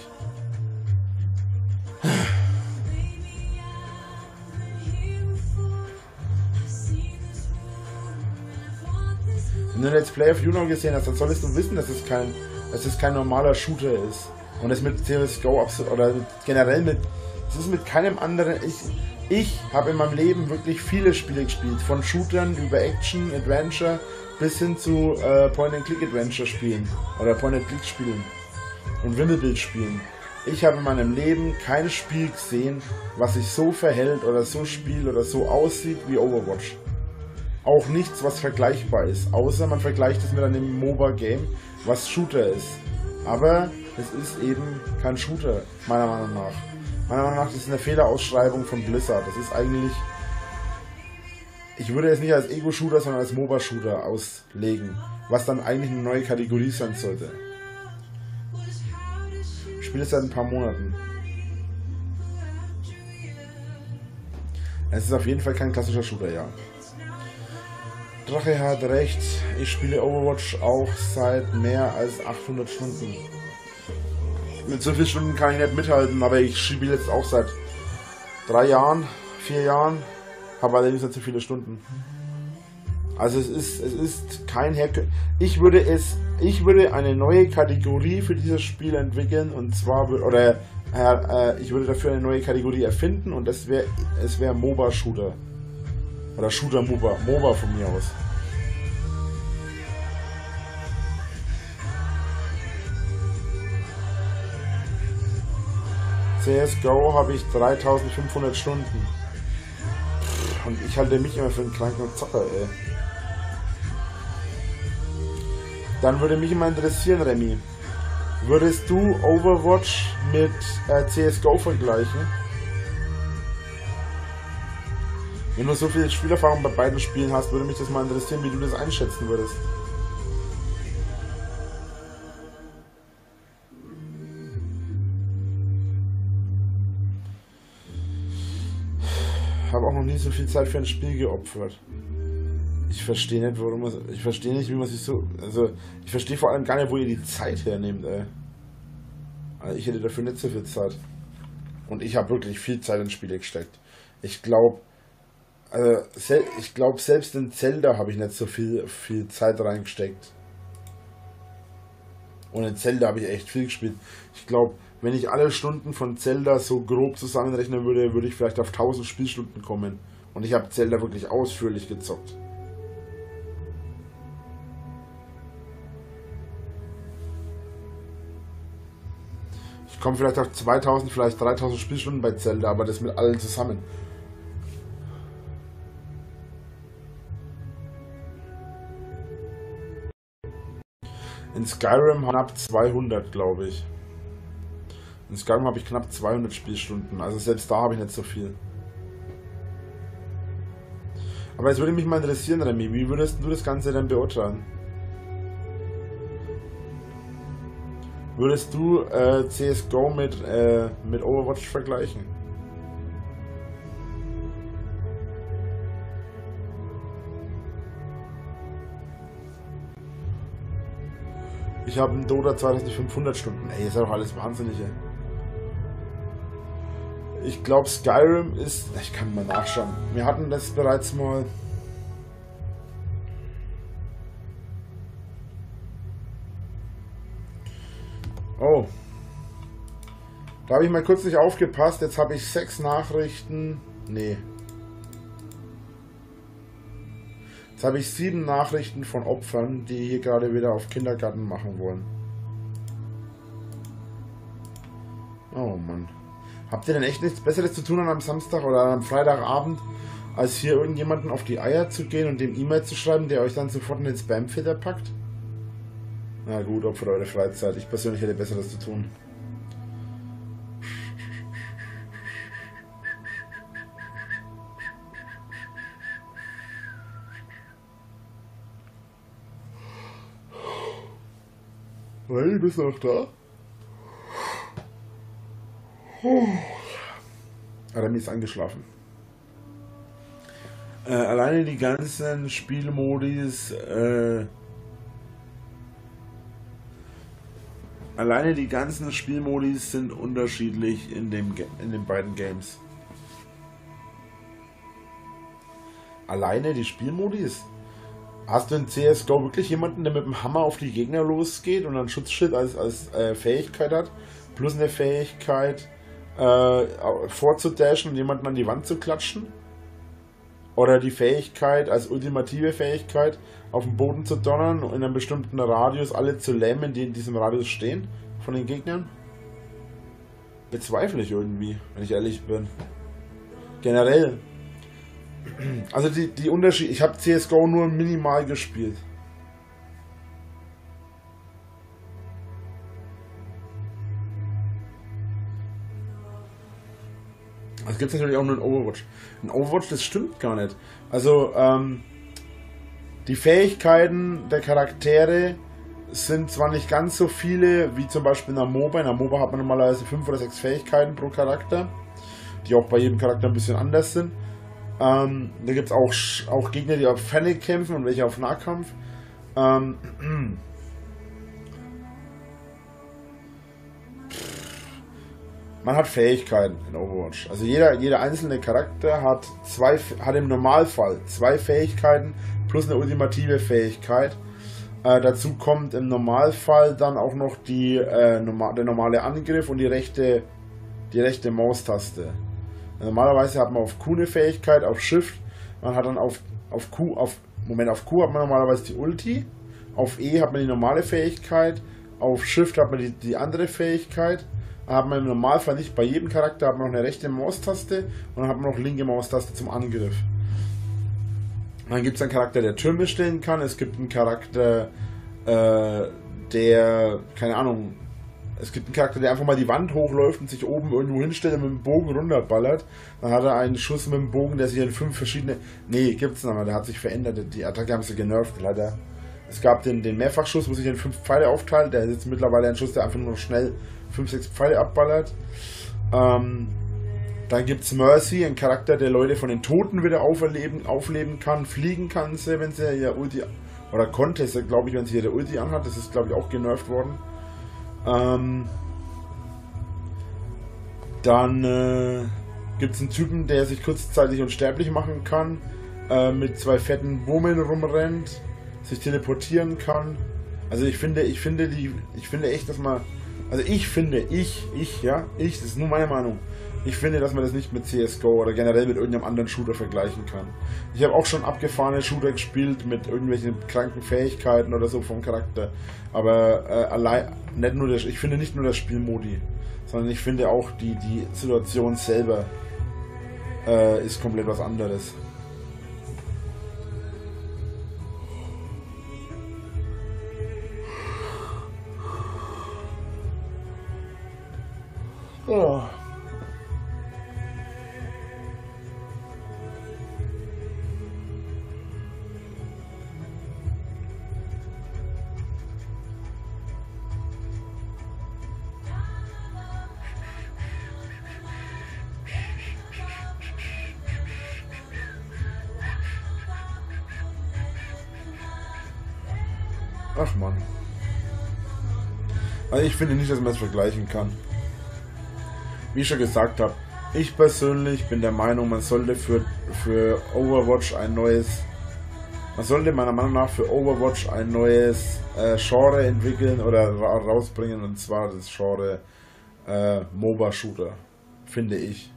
Wenn du Let's Play of Juno gesehen hast, dann solltest du wissen, dass es kein normaler Shooter ist. Und es mit CSGO absolut, oder generell mit, es ist mit keinem anderen, ich habe in meinem Leben wirklich viele Spiele gespielt, von Shootern über Action, Adventure bis hin zu Point-and-Click-Adventure spielen oder Point-and-Click-Spielen und Wimmelbild-Spielen. Ich habe in meinem Leben kein Spiel gesehen, was sich so verhält oder so spielt oder so aussieht wie Overwatch. Auch nichts, was vergleichbar ist, außer man vergleicht es mit einem MOBA-Game, was Shooter ist. Aber es ist eben kein Shooter, meiner Meinung nach. Meiner Meinung nach ist es eine Fehlerausschreibung von Blizzard. Das ist eigentlich... Ich würde es nicht als Ego-Shooter, sondern als MOBA-Shooter auslegen, was dann eigentlich eine neue Kategorie sein sollte. Ich spiele es seit ein paar Monaten. Es ist auf jeden Fall kein klassischer Shooter, ja. Drache hat recht, ich spiele Overwatch auch seit mehr als 800 Stunden. Mit so vielen Stunden kann ich nicht mithalten, aber ich spiele jetzt auch seit 3 Jahren, 4 Jahren, habe allerdings nicht so viele Stunden. Also es ist kein ich würde eine neue Kategorie für dieses Spiel entwickeln, und zwar ich würde dafür eine neue Kategorie erfinden, und es wäre MOBA-Shooter. Oder Shooter-MOBA. MOBA von mir aus. CSGO habe ich 3500 Stunden. Und ich halte mich immer für einen kranken Zocker, ey. Dann würde mich immer interessieren, Remy. Würdest du Overwatch mit CSGO vergleichen? Wenn du so viel Spielerfahrung bei beiden Spielen hast, würde mich das mal interessieren, wie du das einschätzen würdest. Ich habe auch noch nie so viel Zeit für ein Spiel geopfert. Ich verstehe nicht, wie man sich so... Also, ich verstehe vor allem gar nicht, wo ihr die Zeit hernehmt, ey. Also ich hätte dafür nicht so viel Zeit. Und ich habe wirklich viel Zeit in Spiele gesteckt. Ich glaube, selbst in Zelda habe ich nicht so viel Zeit reingesteckt. Und in Zelda habe ich echt viel gespielt. Ich glaube, wenn ich alle Stunden von Zelda so grob zusammenrechnen würde, würde ich vielleicht auf 1000 Spielstunden kommen. Und ich habe Zelda wirklich ausführlich gezockt. Ich komme vielleicht auf 2000, vielleicht 3000 Spielstunden bei Zelda, aber das mit allen zusammen. In Skyrim knapp 200, glaube ich. In Skyrim habe ich knapp 200 Spielstunden. Also selbst da habe ich nicht so viel. Aber jetzt würde mich mal interessieren, Remy, wie würdest du das Ganze denn beurteilen? Würdest du CSGO mit Overwatch vergleichen? Ich habe einen Dota 2500 Stunden. Ey, ist ja doch alles Wahnsinnige. Ich glaube, Skyrim ist... Ich kann mal nachschauen. Wir hatten das bereits mal... Oh. Da habe ich mal kurz nicht aufgepasst. Jetzt habe ich 6 Nachrichten. Nee. Jetzt habe ich 7 Nachrichten von Opfern, die hier gerade wieder auf Kindergarten machen wollen. Oh Mann. Habt ihr denn echt nichts Besseres zu tun am Samstag oder am Freitagabend, als hier irgendjemanden auf die Eier zu gehen und dem E-Mail zu schreiben, der euch dann sofort in den Spam-Filter packt? Na gut, Opfer eure Freizeit. Ich persönlich hätte Besseres zu tun. Hey, bist du noch da? Remy ist eingeschlafen. Alleine die ganzen Spielmodis, sind unterschiedlich in den beiden Games. Alleine die Spielmodis? Hast du in CSGO wirklich jemanden, der mit dem Hammer auf die Gegner losgeht und ein Schutzschild als Fähigkeit hat, plus eine Fähigkeit vorzudashen und jemanden an die Wand zu klatschen? Oder die Fähigkeit als ultimative Fähigkeit auf den Boden zu donnern und in einem bestimmten Radius alle zu lähmen, die in diesem Radius stehen von den Gegnern? Bezweifle ich irgendwie, wenn ich ehrlich bin. Generell. Also die Unterschiede. Ich habe CSGO nur minimal gespielt. Das gibt es natürlich auch nur in Overwatch. In Overwatch, das stimmt gar nicht. Also, die Fähigkeiten der Charaktere sind zwar nicht ganz so viele wie zum Beispiel in einer MOBA. In einer MOBA hat man normalerweise 5 oder 6 Fähigkeiten pro Charakter, die auch bei jedem Charakter ein bisschen anders sind. Da gibt es auch Gegner, die auf Ferne kämpfen und welche auf Nahkampf. Man hat Fähigkeiten in Overwatch. Also jeder einzelne Charakter hat im Normalfall 2 Fähigkeiten plus eine ultimative Fähigkeit. Dazu kommt im Normalfall dann auch noch der normale Angriff und die rechte Maustaste. Normalerweise hat man auf Q eine Fähigkeit, auf Shift. Man hat dann auf Q hat man normalerweise die Ulti. Auf E hat man die normale Fähigkeit. Auf Shift hat man die andere Fähigkeit. Dann hat man im Normalfall nicht bei jedem Charakter hat man noch eine rechte Maustaste und dann hat man noch linke Maustaste zum Angriff. Dann gibt es einen Charakter, der Türme stellen kann. Es gibt einen Charakter, der, keine Ahnung, es gibt einen Charakter, der einfach mal die Wand hochläuft und sich oben irgendwo hinstellt und mit dem Bogen runterballert. Dann hat er einen Schuss mit dem Bogen, der sich in 5 verschiedene... Nee, gibt's noch mal, der hat sich verändert. Die Attacke haben sie genervt, leider. Es gab den Mehrfachschuss, wo sich in 5 Pfeile aufteilt. Der ist jetzt mittlerweile ein Schuss, der einfach nur noch schnell 5, 6 Pfeile abballert. Dann gibt's Mercy, ein Charakter, der Leute von den Toten wieder aufleben kann, fliegen kann, wenn sie ihr Ulti... Oder konnte, glaube ich, wenn sie ihre Ulti anhat. Das ist, glaube ich, auch genervt worden. Dann gibt es einen Typen, der sich kurzzeitig unsterblich machen kann, mit 2 fetten Wurmeln rumrennt, sich teleportieren kann. Also ich finde echt, dass man, also das ist nur meine Meinung. Ich finde, dass man das nicht mit CSGO oder generell mit irgendeinem anderen Shooter vergleichen kann. Ich habe auch schon abgefahrene Shooter gespielt mit irgendwelchen kranken Fähigkeiten oder so vom Charakter. Aber ich finde nicht nur das Spielmodi, sondern ich finde auch die Situation selber ist komplett was anderes. Oh. Ach man. Also ich finde nicht, dass man es vergleichen kann. Wie ich schon gesagt habe, ich persönlich bin der Meinung, man sollte für Overwatch ein neues, man sollte meiner Meinung nach für Overwatch ein neues Genre entwickeln oder rausbringen, und zwar das Genre MOBA-Shooter, finde ich.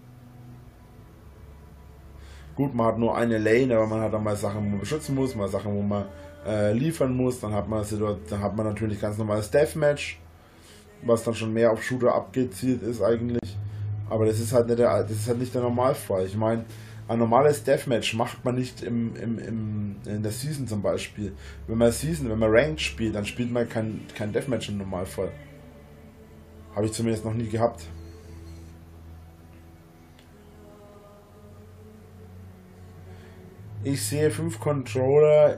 Gut, man hat nur eine Lane, aber man hat dann mal Sachen, wo man beschützen muss, mal Sachen, wo man liefern muss, dann hat man natürlich ganz normales Deathmatch, was dann schon mehr auf Shooter abgezielt ist eigentlich, aber das ist halt nicht der Normalfall. Ich meine, ein normales Deathmatch macht man nicht in der Season zum Beispiel. Wenn man Ranked spielt, dann spielt man kein Deathmatch im Normalfall. Habe ich zumindest noch nie gehabt. Ich sehe 5 Controller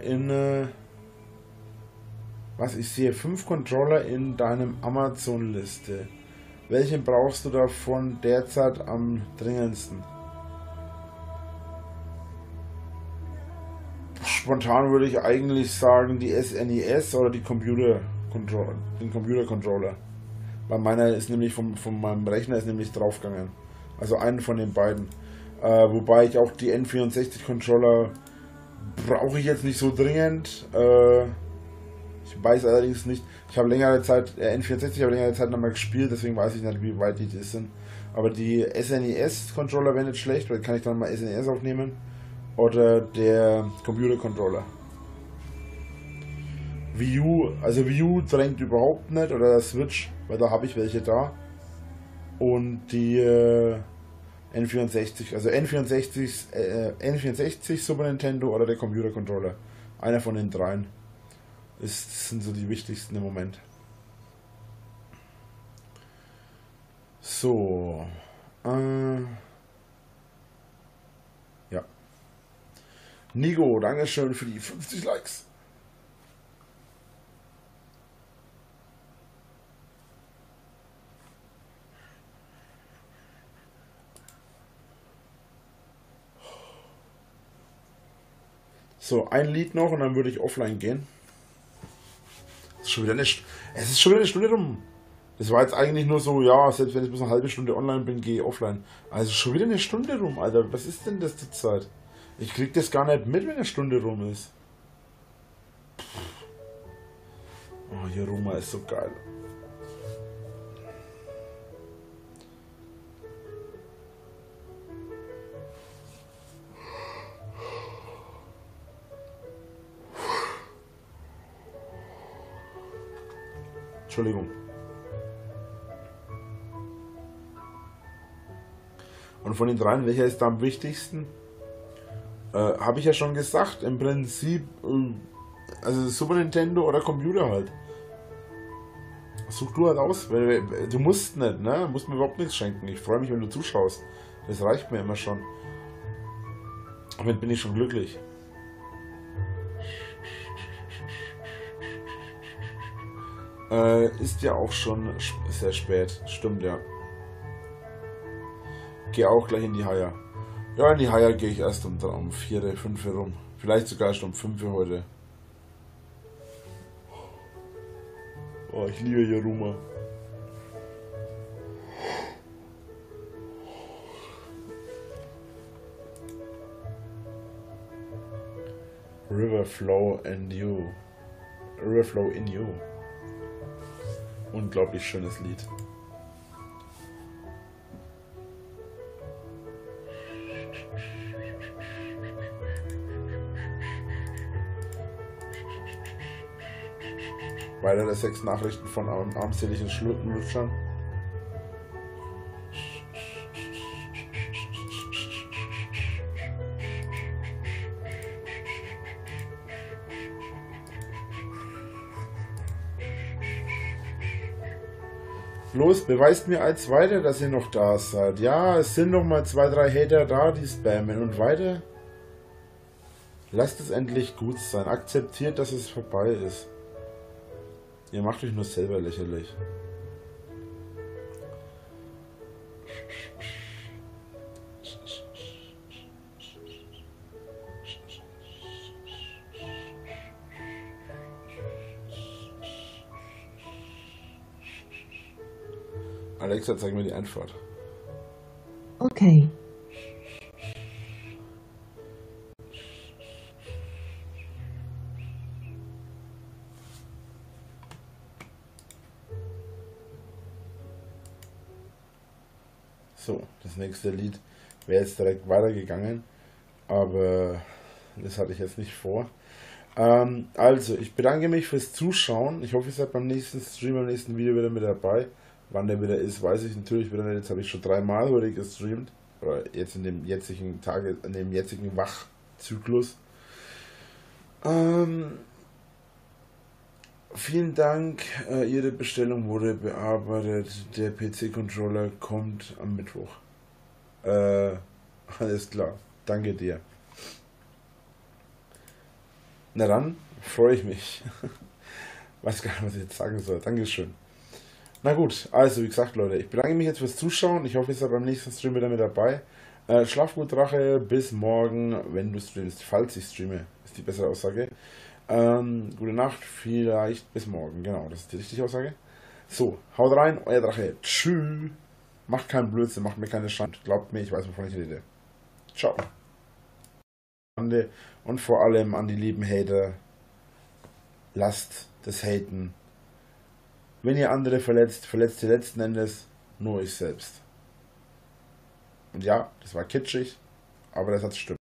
Ich sehe 5 Controller in deinem Amazon-Liste. Welchen brauchst du davon derzeit am dringendsten? Spontan würde ich eigentlich sagen die SNES oder den Computer-Controller. Bei meiner ist nämlich von meinem Rechner ist nämlich draufgegangen. Also einen von den beiden. Wobei ich auch die N64-Controller brauche ich jetzt nicht so dringend. Ich weiß allerdings nicht. Ich habe längere Zeit N64 noch mal gespielt, deswegen weiß ich nicht, wie weit die das sind. Aber die SNES-Controller wäre nicht schlecht, weil kann ich dann mal SNES aufnehmen. Oder der Computer-Controller. Wii U drängt überhaupt nicht, oder der Switch, weil da habe ich welche da. Und die N64, also N64 Super Nintendo oder der Computer Controller. Einer von den dreien. Das sind so die wichtigsten im Moment. So. Ja. Nico, Dankeschön für die 50 Likes. So, ein Lied noch und dann würde ich offline gehen. Es ist schon wieder eine Stunde rum. Das war jetzt eigentlich nur so, ja, selbst wenn ich bis eine halbe Stunde online bin, gehe ich offline. Also schon wieder eine Stunde rum, Alter. Was ist denn das zur Zeit? Ich krieg das gar nicht mit, wenn eine Stunde rum ist. Oh, hier Roma ist so geil. Entschuldigung. Und von den dreien, welcher ist da am wichtigsten? Habe ich ja schon gesagt, im Prinzip, also Super Nintendo oder Computer halt. Such du halt aus, weil du musst nicht, ne? Du musst mir überhaupt nichts schenken. Ich freue mich, wenn du zuschaust. Das reicht mir immer schon. Damit bin ich schon glücklich. Ist ja auch schon sehr spät. Stimmt, ja. Geh auch gleich in die Haia. Ja, in die Haia gehe ich erst um 4, 5 rum. Vielleicht sogar erst um 5 heute. Oh, ich liebe Jeruma. River Flow and You. River Flow in You. Unglaublich schönes Lied. Weitere 6 Nachrichten von armseligen Lutschern. Bloß beweist mir als weiter, dass ihr noch da seid. Ja, es sind noch mal 2, 3 Hater da, die spammen. Und weiter? Lasst es endlich gut sein. Akzeptiert, dass es vorbei ist. Ihr macht euch nur selber lächerlich. Alexa, zeig mir die Antwort. Okay. So, das nächste Lied wäre jetzt direkt weitergegangen, aber das hatte ich jetzt nicht vor. Also, ich bedanke mich fürs Zuschauen. Ich hoffe, ihr seid beim nächsten Stream, beim nächsten Video wieder mit dabei. Wann der wieder ist, weiß ich natürlich wieder nicht. Jetzt habe ich schon 3-mal heute gestreamt. Oder jetzt in dem jetzigen in dem jetzigen Wachzyklus. Vielen Dank. Ihre Bestellung wurde bearbeitet. Der PC-Controller kommt am Mittwoch. Alles klar. Danke dir. Na dann, freue ich mich. Weiß gar nicht, was ich jetzt sagen soll. Dankeschön. Na gut, also wie gesagt, Leute, ich bedanke mich jetzt fürs Zuschauen. Ich hoffe, ihr seid beim nächsten Stream wieder mit dabei. Schlaf gut, Drache. Bis morgen, wenn du streamst. Falls ich streame, ist die bessere Aussage. Gute Nacht, vielleicht bis morgen. Genau, das ist die richtige Aussage. So, haut rein, euer Drache. Tschüss. Macht keinen Blödsinn, macht mir keine Schande. Glaubt mir, ich weiß, wovon ich rede. Ciao. Und vor allem an die lieben Hater. Lasst das Haten. Wenn ihr andere verletzt, verletzt ihr letzten Endes nur euch selbst. Und ja, das war kitschig, aber das hat stimmt.